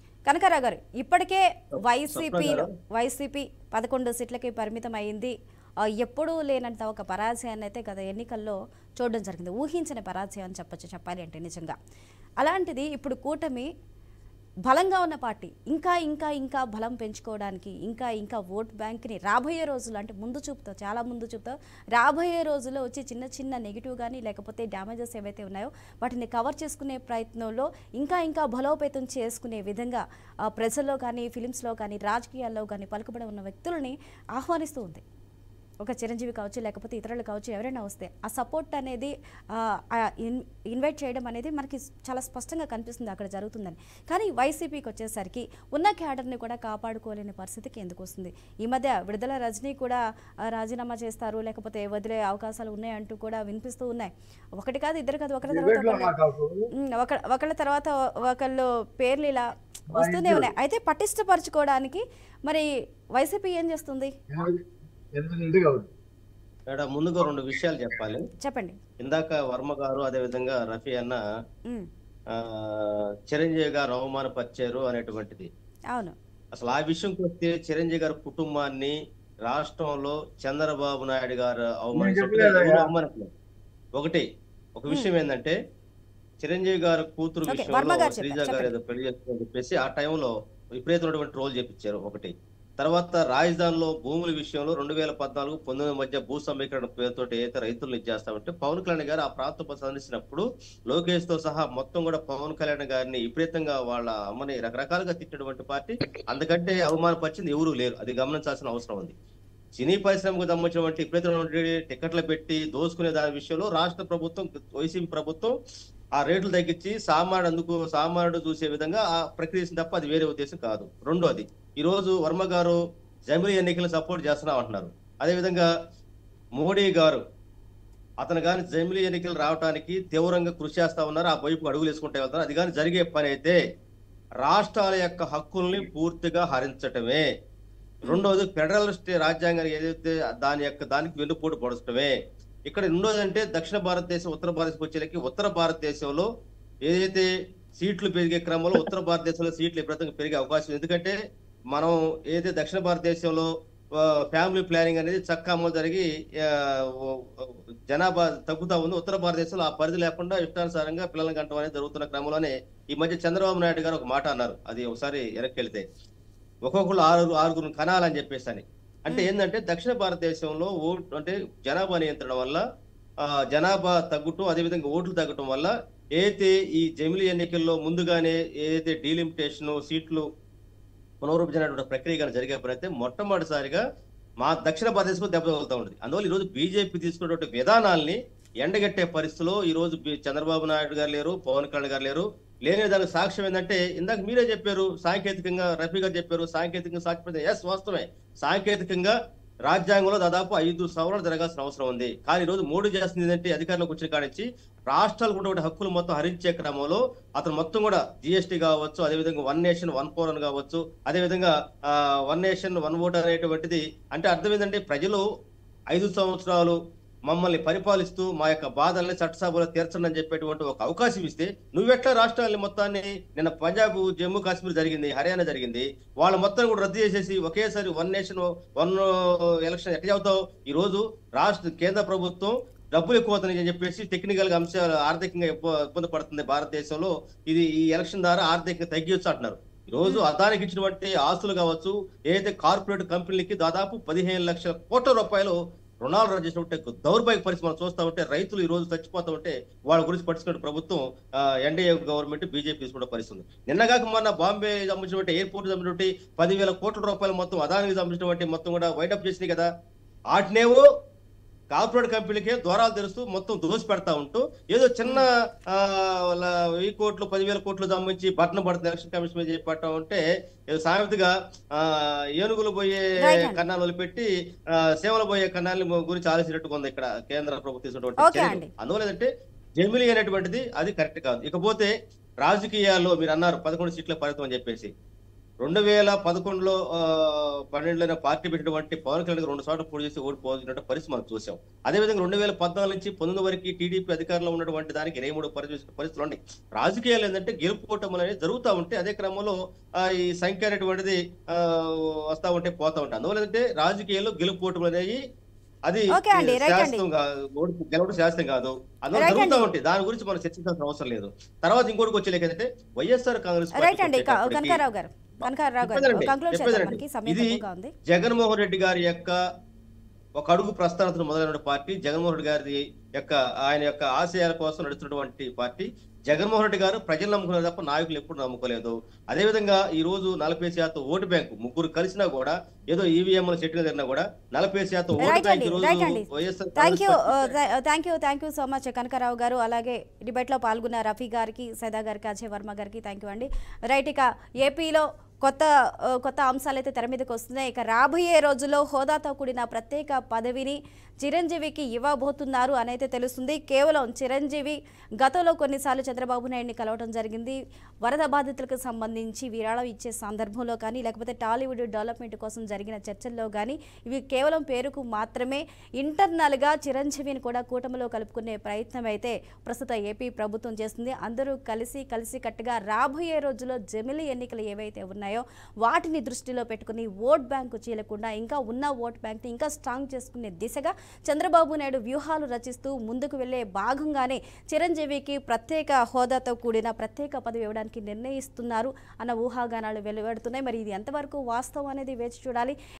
ఇప్పటికే వైసీపీ 11 సీట్లకి పరిమితం అయింది. ఎప్పుడూ లేనంత ఒక పరాజయాన్ని అయితే గత ఎన్నికల్లో చూడడం జరిగింది. ఊహించిన పరాజయం అని చెప్పాలి అంటే నిజంగా. అలాంటిది ఇప్పుడు కూటమి బలంగా ఉన్న పార్టీ ఇంకా ఇంకా ఇంకా బలం పెంచుకోవడానికి ఇంకా ఓట్ బ్యాంక్ని రాబోయే రోజులు అంటే చాలా ముందు చూపుతో రాబోయే రోజుల్లో వచ్చి చిన్న చిన్న నెగిటివ్ కానీ లేకపోతే డ్యామేజెస్ ఏవైతే ఉన్నాయో వాటిని కవర్ చేసుకునే ప్రయత్నంలో ఇంకా బలోపేతం చేసుకునే విధంగా ప్రజల్లో కానీ ఫిలిమ్స్లో కానీ రాజకీయాల్లో కానీ పలుకుబడి ఉన్న వ్యక్తులని ఆహ్వానిస్తూ ఉంది. ఒక చిరంజీవి కావచ్చు లేకపోతే ఇతరులు కావచ్చు ఎవరైనా వస్తే ఆ సపోర్ట్ అనేది ఇన్వైట్ చేయడం అనేది మనకి చాలా స్పష్టంగా కనిపిస్తుంది అక్కడ జరుగుతుందని. కానీ వైసీపీకి వచ్చేసరికి ఉన్న క్యాడర్ని కూడా కాపాడుకోలేని పరిస్థితికి ఎందుకు వస్తుంది? ఈ మధ్య విడుదల రజనీ కూడా రాజీనామా చేస్తారు లేకపోతే వదిలే అవకాశాలు ఉన్నాయంటూ కూడా వినిపిస్తూ ఉన్నాయి. ఒకటి కాదు ఇద్దరు కాదు ఒకళ్ళ తర్వాత ఒకళ్ళు పేర్లు ఇలా వస్తూనే ఉన్నాయి. అయితే పటిష్టపరచుకోవడానికి మరి వైసీపీ ఏం చేస్తుంది? మేడం ముందుగా 2 విషయాలు చెప్పాలి. చెప్పండి. ఇందాక వర్మ గారు అదే విధంగా రఫీ అన్న చిరంజీవి గారు అవమానపరిచారు అనేటువంటిది. అవును. అసలు ఆ విషయంకి వస్తే చిరంజీవి గారి కుటుంబాన్ని రాష్ట్రంలో చంద్రబాబు నాయుడు గారు అవమానించలేదు. ఒక విషయం ఏంటంటే చిరంజీవి గారు కూతురు విషయంలో శ్రీజ గారు ఏదో పెళ్లి చేస్తుందని చెప్పేసి ఆ టైంలో విపరీతమైనటువంటి ట్రోల్ చేపించారు. ఒకటి తర్వాత రాజధానిలో భూముల విషయంలో 2014-19 మధ్య భూ సమీకరణ పేరుతో ఏదైతే రైతులను ఇచ్చేస్తామంటే పవన్ కళ్యాణ్ గారు ఆ ప్రాంతం సందర్శించినప్పుడు లోకేష్ తో సహా మొత్తం కూడా పవన్ కళ్యాణ్ గారిని విపరీతంగా వాళ్ళ అమ్మని రకరకాలుగా తిట్టినటువంటి పార్టీ. అందుకంటే అవమానపరిచింది ఎవరూ లేరు. అది గమనించాల్సిన అవసరం ఉంది. సినీ పరిశ్రమకు సంబంధించినటువంటి విపరీతమైనటువంటి టికెట్లు పెట్టి దోసుకునే దాని విషయంలో రాష్ట్ర ప్రభుత్వం వైసీపీ ప్రభుత్వం ఆ రేట్లు తగ్గించి సామాన్యుడు చూసే విధంగా ఆ ప్రక్రియ తప్ప అది వేరే ఉద్దేశం కాదు. రెండోది ఈ రోజు వర్మ గారు జమిలీ ఎన్నికలు సపోర్ట్ చేస్తున్నాం అంటున్నారు. అదేవిధంగా మోడీ గారు అతను కానీ జమిలీ ఎన్నికలు రావడానికి తీవ్రంగా కృషి చేస్తా ఉన్నారు. ఆ వైపు అడుగులు వేసుకుంటే వెళ్తారు. అది కానీ జరిగే పని అయితే రాష్ట్రాల యొక్క హక్కుల్ని పూర్తిగా హరించటమే. రెండోది ఫెడరల్ రాజ్యాంగానికి ఏదైతే దానికి వెన్నుపోటు పొడచడమే. ఇక్కడ రెండోది అంటే దక్షిణ భారతదేశం ఉత్తర భారతదేశం వచ్చేసరికి ఉత్తర భారతదేశంలో ఏదైతే సీట్లు పెరిగే క్రమంలో ఉత్తర భారతదేశంలో సీట్లు విపరీతంగా పెరిగే అవకాశం. ఎందుకంటే మనం ఏదైతే దక్షిణ భారతదేశంలో ఫ్యామిలీ ప్లానింగ్ అనేది చక్కగా అమలు జరిగి జనాభా తగ్గుతా ఉంది. ఉత్తర భారతదేశంలో ఆ పరిధి లేకుండా ఇష్టానుసారంగా పిల్లల గంటం అనేది జరుగుతున్న క్రమంలోనే ఈ మధ్య చంద్రబాబు నాయుడు గారు ఒక మాట అన్నారు. అది ఒకసారి వెనక్కి వెళితే ఒక్కొక్కరు ఆరుగురు కనాలని చెప్పేసి అని. అంటే ఏంటంటే దక్షిణ భారతదేశంలో అంటే జనాభా నియంత్రణ వల్ల జనాభా తగ్గుటం అదేవిధంగా ఓట్లు తగ్గటం వల్ల ఏదైతే ఈ జమిలీ ఎన్నికల్లో ముందుగానే ఏదైతే డీలిమిటేషన్ సీట్లు పునరుద్ధరణ ప్రక్రియ జరిగే పని అయితే మొట్టమొదటిసారిగా మా దక్షిణ భారతదేశంలో దెబ్బ తగులుతూ ఉంటుంది. అందువల్ల ఈరోజు బీజేపీ తీసుకున్నటువంటి విధానాల్ని ఎండగట్టే పరిస్థితిలో ఈ రోజు చంద్రబాబు నాయుడు గారు లేరు, పవన్ కళ్యాణ్ గారు లేరు. లేని దానికి సాక్ష్యం ఏంటంటే ఇందాక మీరే చెప్పారు, సాంకేతికంగా రఫీ గారు చెప్పారు, సాంకేతికంగా సాక్ష్యం. ఎస్ వాస్తవమే, సాంకేతికంగా రాజ్యాంగంలో దాదాపు 5 సవరణలు జరగాల్సిన అవసరం ఉంది. కానీ ఈ రోజు మోడీ చేస్తుంది ఏంటంటే అధికారంలోకి వచ్చిన కానించి రాష్ట్రాలకు ఉన్నటువంటి హక్కులు మొత్తం హరించే క్రమంలో అతను మొత్తం కూడా జిఎస్టీ కావచ్చు, అదేవిధంగా 1 నేషన్ 1 పౌరన్ కావచ్చు, అదేవిధంగా 1 నేషన్ 1 ఓట్ అనేటువంటిది. అంటే అర్థం ఏంటంటే ప్రజలు 5 సంవత్సరాలు మమ్మల్ని పరిపాలిస్తూ మా యొక్క బాధల్ని చట్టసభలో తీర్చండి అని చెప్పేటువంటి ఒక అవకాశం ఇస్తే నువ్వెట్లా రాష్ట్రాలని మొత్తాన్ని నిన్న పంజాబ్, జమ్మూ కాశ్మీర్ జరిగింది, హర్యానా జరిగింది, వాళ్ళ మొత్తాన్ని కూడా రద్దు చేసేసి ఒకేసారి 1 నేషన్ 1 ఎలక్షన్ ఎట్లా చెబుతావు? ఈ రోజు కేంద్ర ప్రభుత్వం డబ్బులు ఎక్కువ అవుతున్నాయి అని చెప్పేసి టెక్నికల్ గా అంశాలు ఆర్థికంగా ఇబ్బంది పడుతుంది భారతదేశంలో. ఈ ఎలక్షన్ ద్వారా ఆర్థికంగా తగ్గించు అంటున్నారు. ఈ రోజు అదానికి ఇచ్చినటువంటి ఆస్తులు కావచ్చు, ఏదైతే కార్పొరేట్ కంపెనీలకి దాదాపు 15 లక్షల కోట్ల రూపాయలు రుణాలు రద్దు చేసినట్టే దౌర్భాగ్య పరిస్థితి మనం చూస్తా ఉంటే రైతులు ఈ రోజు చచ్చిపోతా ఉంటే వాళ్ళ గురించి పట్టించుకున్న ప్రభుత్వం ఎన్డీఏ గవర్నమెంట్ బీజేపీ తీసుకున్న పరిస్థితి. నిన్నగాక మొన్న బాంబే సంబంధించినటువంటి ఎయిర్పోర్ట్ సంబంధించి 10,000 కోట్ల రూపాయలు మొత్తం అదానికి సంబంధించినటువంటి మొత్తం కూడా వైడప్ చేసినాయి కదా. వాటినేవో కార్పొరేట్ కంపెనీలకే ద్వారాలు తెరుస్తూ మొత్తం దోసి పెడతా ఉంటూ ఏదో చిన్న 1000 కోట్లు 10,000 కోట్లు సంబంధించి బట్టన పడుతుంది ఎలక్షన్ కమిషన్ మీద చెప్పటం ఉంటే ఏదో సామెతగా ఏనుగులు పోయే కన్నాలు వదిలిపెట్టి సేవలు పోయే కన్నాల గురించి ఆలోచించినట్టుగా ఉంది ఇక్కడ కేంద్ర ప్రభుత్వం తీసుకున్నటువంటి. అందువల్ల జమిలీ అనేటువంటిది అది కరెక్ట్ కాదు. ఇకపోతే రాజకీయాల్లో మీరు అన్నారు 11 సీట్ల పరిమితం అని చెప్పేసి. 2011లో 12లో పార్టీ పెట్టినటువంటి పవన్ కళ్యాణ్ 2 సార్లు పోటీ చేసి ఓడిపోతున్న పరిస్థితి మనం చూసాం. అదేవిధంగా 2014 నుంచి 19 వరకు టీడీపీ అధికారంలో ఉన్నటువంటి దానికి 23 పరిస్థితులు ఉన్నాయి. రాజకీయాలు ఏంటంటే గెలుపుకోవటం అనేది జరుగుతూ ఉంటే అదే క్రమంలో ఈ సంఖ్య అనేటువంటిది వస్తూ ఉంటే పోతా ఉంటాయి. అందువల్ల ఏంటంటే రాజకీయాల్లో గెలుపుకోవటం అనేది అది ఓకే అండి, రైట్ అండి. శాస్త్రం గెలవడం శాస్త్రం కాదు. అందులో రైట్ జరుగుతూ అండి. ఉంటాయి. దాని గురించి మనం చర్చించాల్సిన అవసరం లేదు. తర్వాత ఇంకోటికి వచ్చేలేక ఏంటంటే వైఎస్ఆర్ కాంగ్రెస్ రైట్ పార్టీకి అండి. వచ్చేటప్పటికి కనకారావు గారు చెప్పేదండి, కంక్లూడ్ చేద్దాం, చెప్పేదండి. మనకి సమయం ఇది తక్కువగా ఉంది. జగన్మోహన్ రెడ్డి గారి యొక్క ఒక అడుగు ప్రస్థానతను మొదలైన పార్టీ, జగన్మోహన్ రెడ్డి గారి యొక్క ఆయన యొక్క ఆశయాల కోసం నడుస్తున్నటువంటి పార్టీ. జగన్మోహన్ రెడ్డి గారు ప్రజలు నమ్ముకున్నారు తప్ప నాయకులు ఎప్పుడు నమ్ముకోలేదు. అదేవిధంగా ఈ రోజు 40% ఓటు బ్యాంకు ముగ్గురు కలిసినా కూడా, ఏదో ఈవీఎంల చెట్టుగా జరిగినా కూడా 40% ఓటు రైట్ బ్యాంక్ అండి, ఈ రోజు రైట్ అండి. YSR thank you, Congress thank you so much Kanakarao గారు. అలాగే డిబేట్లో పాల్గొన్న రఫీ గారికి, సైదా గారికి, అజయ్ వర్మ గారికి థ్యాంక్ యూ అండి. రైట్, ఇక ఏపీలో కొత్త అంశాలు అయితే తెర మీదకి వస్తున్నాయి. ఇక రాబోయే రోజుల్లో హోదాతో కూడిన ప్రత్యేక పదవిని చిరంజీవికి ఇవ్వబోతున్నారు అని అయితే తెలుస్తుంది. కేవలం చిరంజీవి గతంలో కొన్నిసార్లు చంద్రబాబు నాయుడిని కలవడం జరిగింది. వరద బాధితులకు సంబంధించి విరాళం ఇచ్చే సందర్భంలో కానీ, లేకపోతే టాలీవుడ్ డెవలప్మెంట్ కోసం జరిగిన చర్చల్లో కానీ, ఇవి కేవలం పేరుకు మాత్రమే. ఇంటర్నల్గా చిరంజీవిని కూడా కూటమిలో కలుపుకునే ప్రయత్నం అయితే ప్రస్తుత ఏపీ ప్రభుత్వం చేస్తుంది. అందరూ కలిసి కట్టుగా రాబోయే రోజుల్లో జమిలీ ఎన్నికలు ఏవైతే ఉన్నాయో వాటిని దృష్టిలో పెట్టుకుని ఓట్ బ్యాంకు చీలకుండా ఇంకా ఉన్న ఓట్ బ్యాంక్ని ఇంకా స్ట్రాంగ్ చేసుకునే దిశగా చంద్రబాబు నాయుడు వ్యూహాలు రచిస్తూ ముందుకు వెళ్లే భాగంగానే చిరంజీవికి ప్రత్యేక హోదాతో కూడిన ప్రత్యేక పదవి ఇవ్వడానికి నిర్ణయిస్తున్నారు అన్న ఊహాగానాలు వెలువడుతున్నాయి. మరి ఇది ఎంతవరకు వాస్తవం అనేది వేచి చూడాలి.